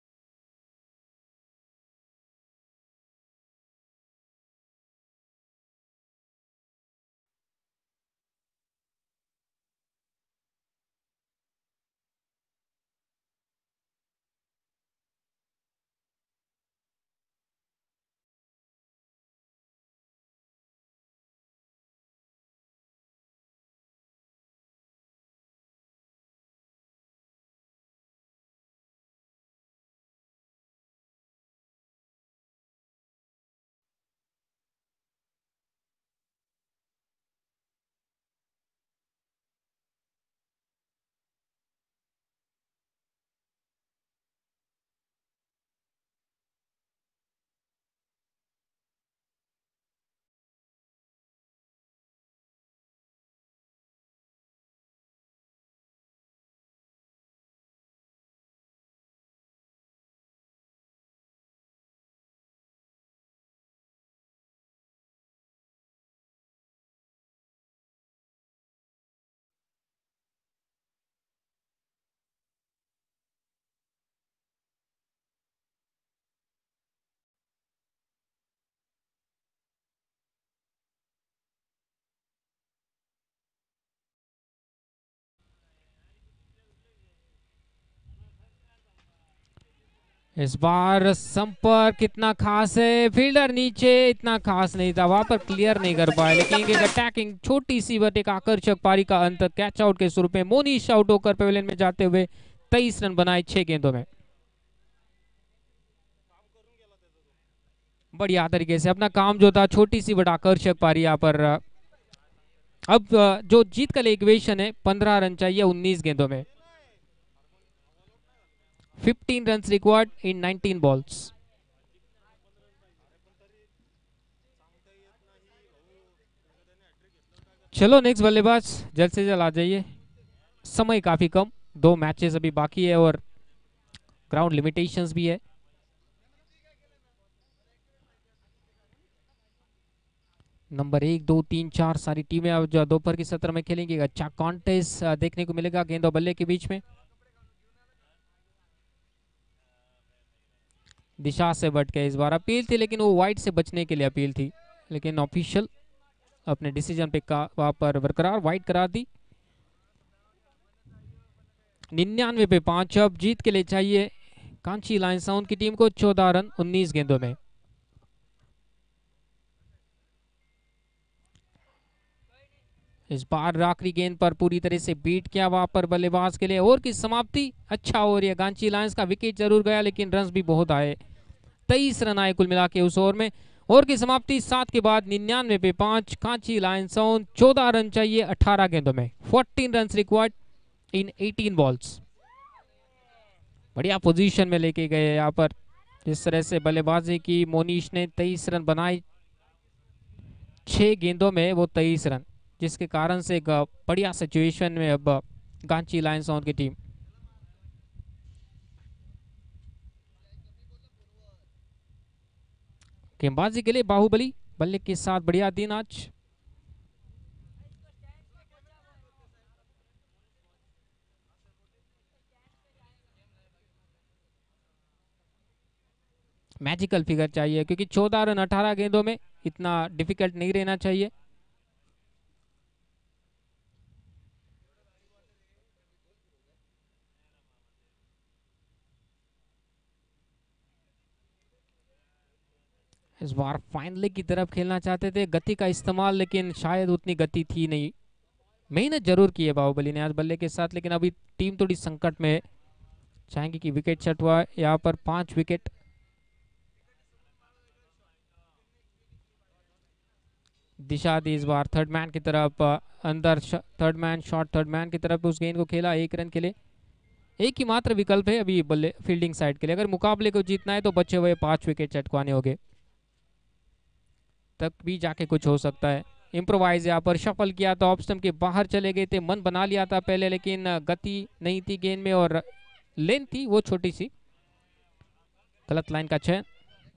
Speaker 1: इस बार संपर्क कितना खास है, फील्डर नीचे इतना खास नहीं था, वहां पर क्लियर नहीं कर पाए, लेकिन एक अटैकिंग छोटी सी बट एक आकर्षक पारी का अंत कैच आउट के स्वरूप में मोनीश आउट होकर पवेलियन में जाते हुए 23 रन बनाए 6 गेंदों में। बढ़िया तरीके से अपना काम जो था, छोटी सी बट आकर्षक पारी यहाँ पर। अब जो जीत का इक्वेशन है 15 रन चाहिए 19 गेंदों में, 15 runs required in 19 balls। चलो नेक्स्ट बल्लेबाज जल्द से जल्द आ जाइए, समय काफी कम, 2 मैचेस अभी बाकी है और ग्राउंड लिमिटेशंस भी है। नंबर 1, 2, 3, 4 सारी टीमें अब जो दोपहर की सत्र में खेलेंगी। अच्छा कॉन्टेस्ट देखने को मिलेगा गेंद और बल्ले के बीच में। दिशा से बट के इस बार अपील थी, लेकिन वो वाइड से बचने के लिए अपील थी, लेकिन ऑफिशियल अपने डिसीजन पे वहां पर बरकरार वाइड करार दी। 99 पे 5 अब जीत के लिए चाहिए कांची लायंस साउंड की टीम को 14 रन 19 गेंदों में। इस बार आखिरी गेंद पर पूरी तरह से बीट किया वहां पर बल्लेबाज के लिए। ओवर की समाप्ति अच्छा हो रही है, गांची लायंस का विकेट जरूर गया लेकिन रन भी बहुत आए, 23 रन आए कुल मिला के उस ओवर में। ओवर की समाप्ति 7 के बाद 99 पे 5, कांची लायंस साउंड 14 रन चाहिए 18 गेंदों में, 14 रन रिक्वायर्ड इन 18 बॉल्स। बढ़िया पोजीशन में लेके गए यहाँ पर जिस तरह से बल्लेबाजी की मोनीश ने 23 रन बनाए 6 गेंदों में, वो 23 रन, जिसके कारण से एक बढ़िया सिचुएशन में अब गांची लायंस ऑन की टीम। गेंदबाजी के लिए बाहुबली बल्ले के साथ बढ़िया दिन आज। मैजिकल फिगर चाहिए क्योंकि 14 रन 18 गेंदों में इतना डिफिकल्ट नहीं रहना चाहिए। इस बार फाइनली की तरफ खेलना चाहते थे, गति का इस्तेमाल, लेकिन शायद उतनी गति थी नहीं। मेहनत जरूर की है बाहुबली ने आज बल्ले के साथ, लेकिन अभी टीम थोड़ी संकट में है। चाहेंगे कि विकेट छटवा, यहाँ पर 5 विकेट। दिशा दी इस बार थर्ड मैन की तरफ, अंदर third man shot, third man की तरफ उस गेंद को खेला 1 रन के लिए। एक ही मात्र विकल्प है अभी बल्ले फील्डिंग साइड के लिए, अगर मुकाबले को जीतना है तो बचे हुए 5 विकेट चटकवाने होंगे, तक भी जाके कुछ हो सकता है। इम्प्रोवाइज यहाँ पर शफल किया तो ऑफ स्टंप के बाहर चले गए थे, मन बना लिया था पहले, लेकिन गति नहीं थी गेंद में और लेंथ थी वो छोटी सी, गलत लाइन का चयन।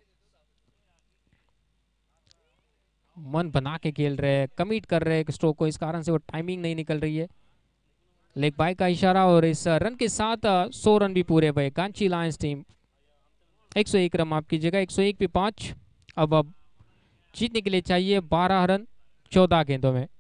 Speaker 1: मन बना के खेल रहे हैं, कमिट कर रहे हैं स्ट्रोक को, इस कारण से वो टाइमिंग नहीं निकल रही है। लेग बाय का इशारा और इस रन के साथ 100 रन भी पूरे हुए गांची लायंस टीम। 101 रन माफ कीजिएगा, 101 पे 5। अब जीतने के लिए चाहिए 12 रन 14 गेंदों में।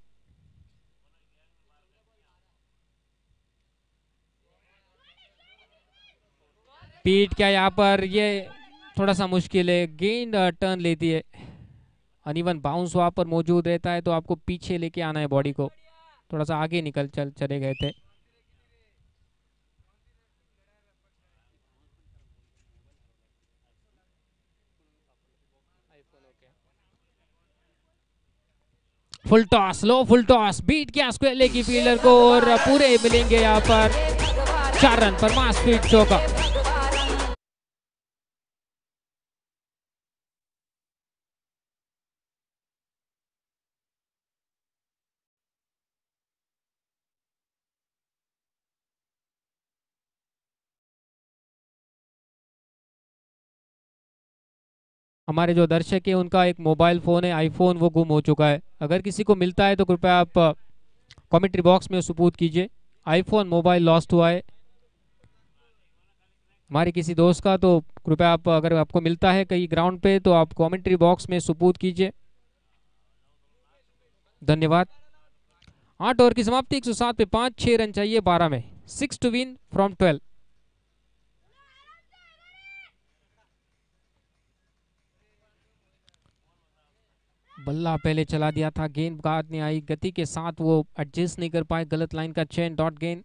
Speaker 1: पीट क्या यहाँ पर, ये थोड़ा सा मुश्किल है, गेंद टर्न लेती है, अनइवन बाउंस वहां पर मौजूद रहता है, तो आपको पीछे लेके आना है बॉडी को, थोड़ा सा आगे निकल चले गए थे। Full toss, low full toss, beat किया स्क्वायर लेग की फील्डर को और पूरे मिलेंगे यहाँ पर 4 रन पर मास स्पीड चौका। हमारे जो दर्शक है उनका एक मोबाइल फ़ोन है आईफोन, वो गुम हो चुका है। अगर किसी को मिलता है तो कृपया आप कमेंट्री बॉक्स में सुपुर्द कीजिए। आईफोन मोबाइल लॉस्ट हुआ है हमारे किसी दोस्त का, तो कृपया आप, अगर आपको मिलता है कहीं ग्राउंड पे, तो आप कमेंट्री बॉक्स में सुपुर्द कीजिए। धन्यवाद। 8 ओवर की समाप्ति, 107 पे 5, 6 रन चाहिए 12 में, 6 टू विन फ्रॉम 12। बल्ला पहले चला दिया था, गेंद बाद नहीं आई, गति के साथ वो एडजस्ट नहीं कर पाए, गलत लाइन का चयन, डॉट गेंद,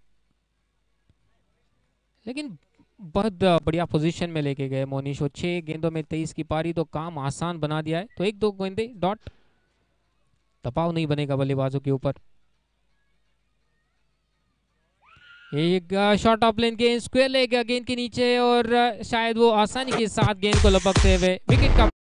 Speaker 1: लेकिन बहुत बढ़िया पोजीशन में लेके गए मोनीश। 6 गेंदों में 23 की पारी, तो काम आसान बना दिया है। तो 1-2 गेंदे डॉट, दबाव नहीं बनेगा बल्लेबाजों के ऊपर। एक शॉट ऑफ लेन गेंद, स्क्वायर लेग गेंद के नीचे और शायद वो आसानी के साथ गेंद को लपकते हुए विकेट का।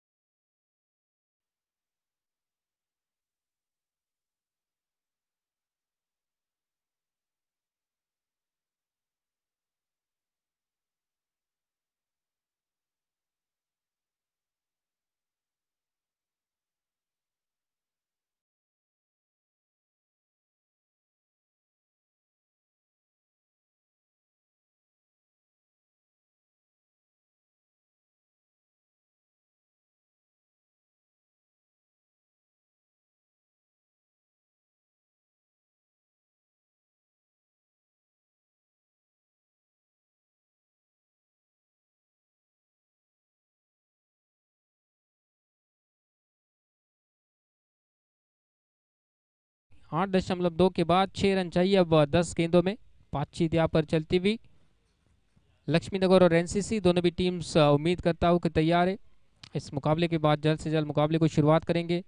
Speaker 1: आठ 8.2 के बाद 6 रन चाहिए अब 10 गेंदों में। बातचीत यहाँ पर चलती हुई, लक्ष्मी नगर और एनसीसी दोनों भी टीम्स उम्मीद करता हूँ कि तैयार है। इस मुकाबले के बाद जल्द से जल्द मुकाबले को शुरुआत करेंगे।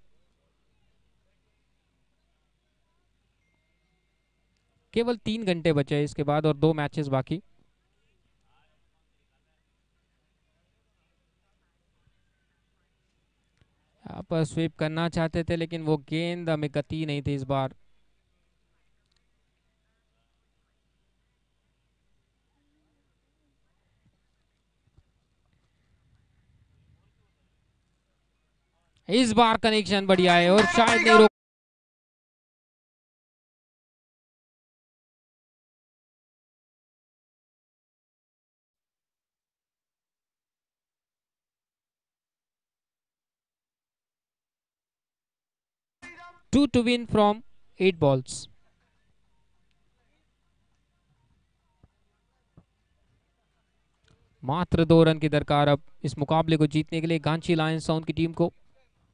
Speaker 1: केवल 3 घंटे बचे हैं इसके बाद और 2 मैचेस बाकी। पर स्वीप करना चाहते थे, लेकिन वो गेंद में गति नहीं थी इस बार। इस बार कनेक्शन बढ़िया है और शायद नहीं रोक। Two to win from 8 balls. मात्र 2 रन की दरकार अब इस मुकाबले को जीतने के लिए गांची लायंस साउंड की टीम को।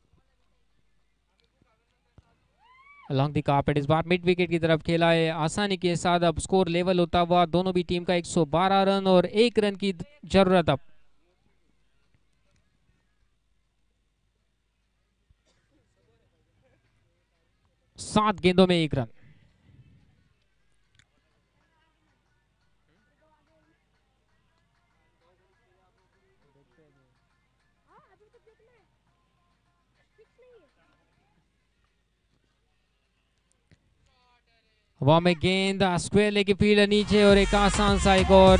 Speaker 1: अलॉन्ग द कार्पेट इस बार मिड विकेट की तरफ खेला है आसानी के साथ। अब स्कोर लेवल होता हुआ दोनों भी टीम का 112 रन और 1 रन की जरूरत अब। सात गेंदों में 1 रन। हवा में गेंद स्क्वायर लेके फील्ड नीचे और एक आसान सा एक और।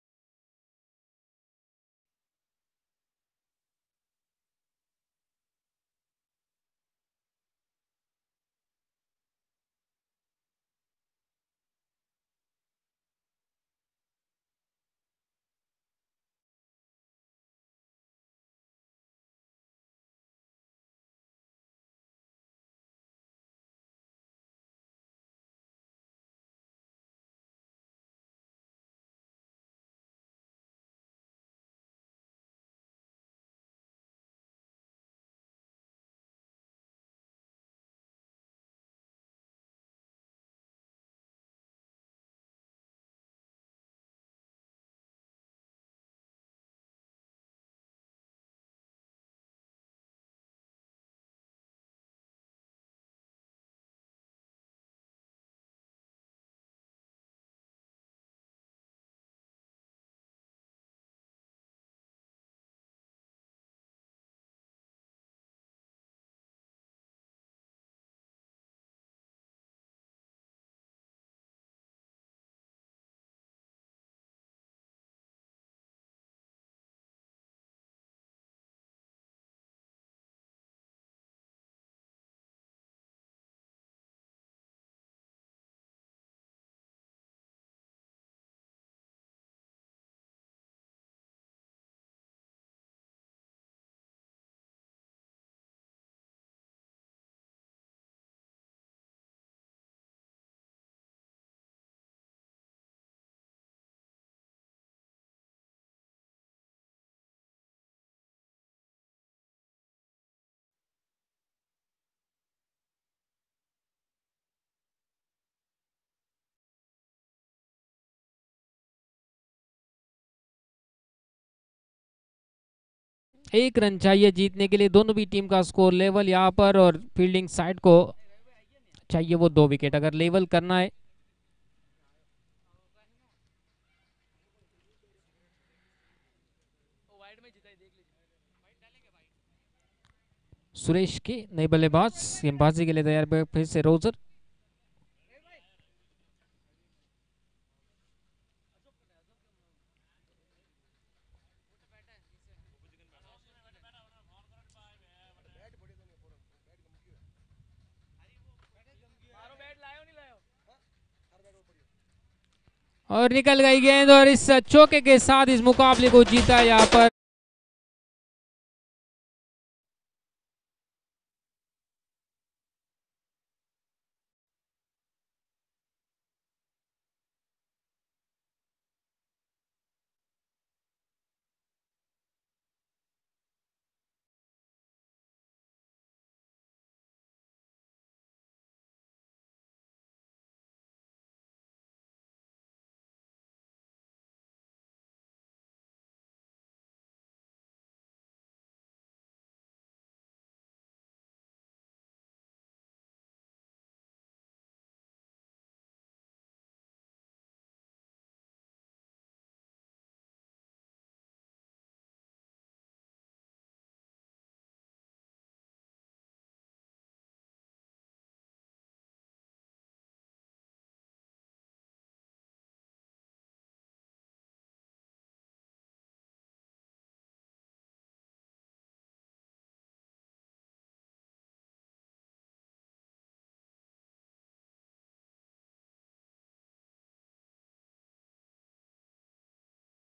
Speaker 1: एक रन चाहिए जीतने के लिए दोनों भी टीम का स्कोर लेवल यहाँ पर, और फील्डिंग साइड को चाहिए वो 2 विकेट अगर लेवल करना है। सुरेश के नए बल्लेबाज गेंदबाजी के लिए तैयार। फिर से रोजर। और निकल गई गेंद और इस चौके के साथ इस मुकाबले को जीता यहाँ पर।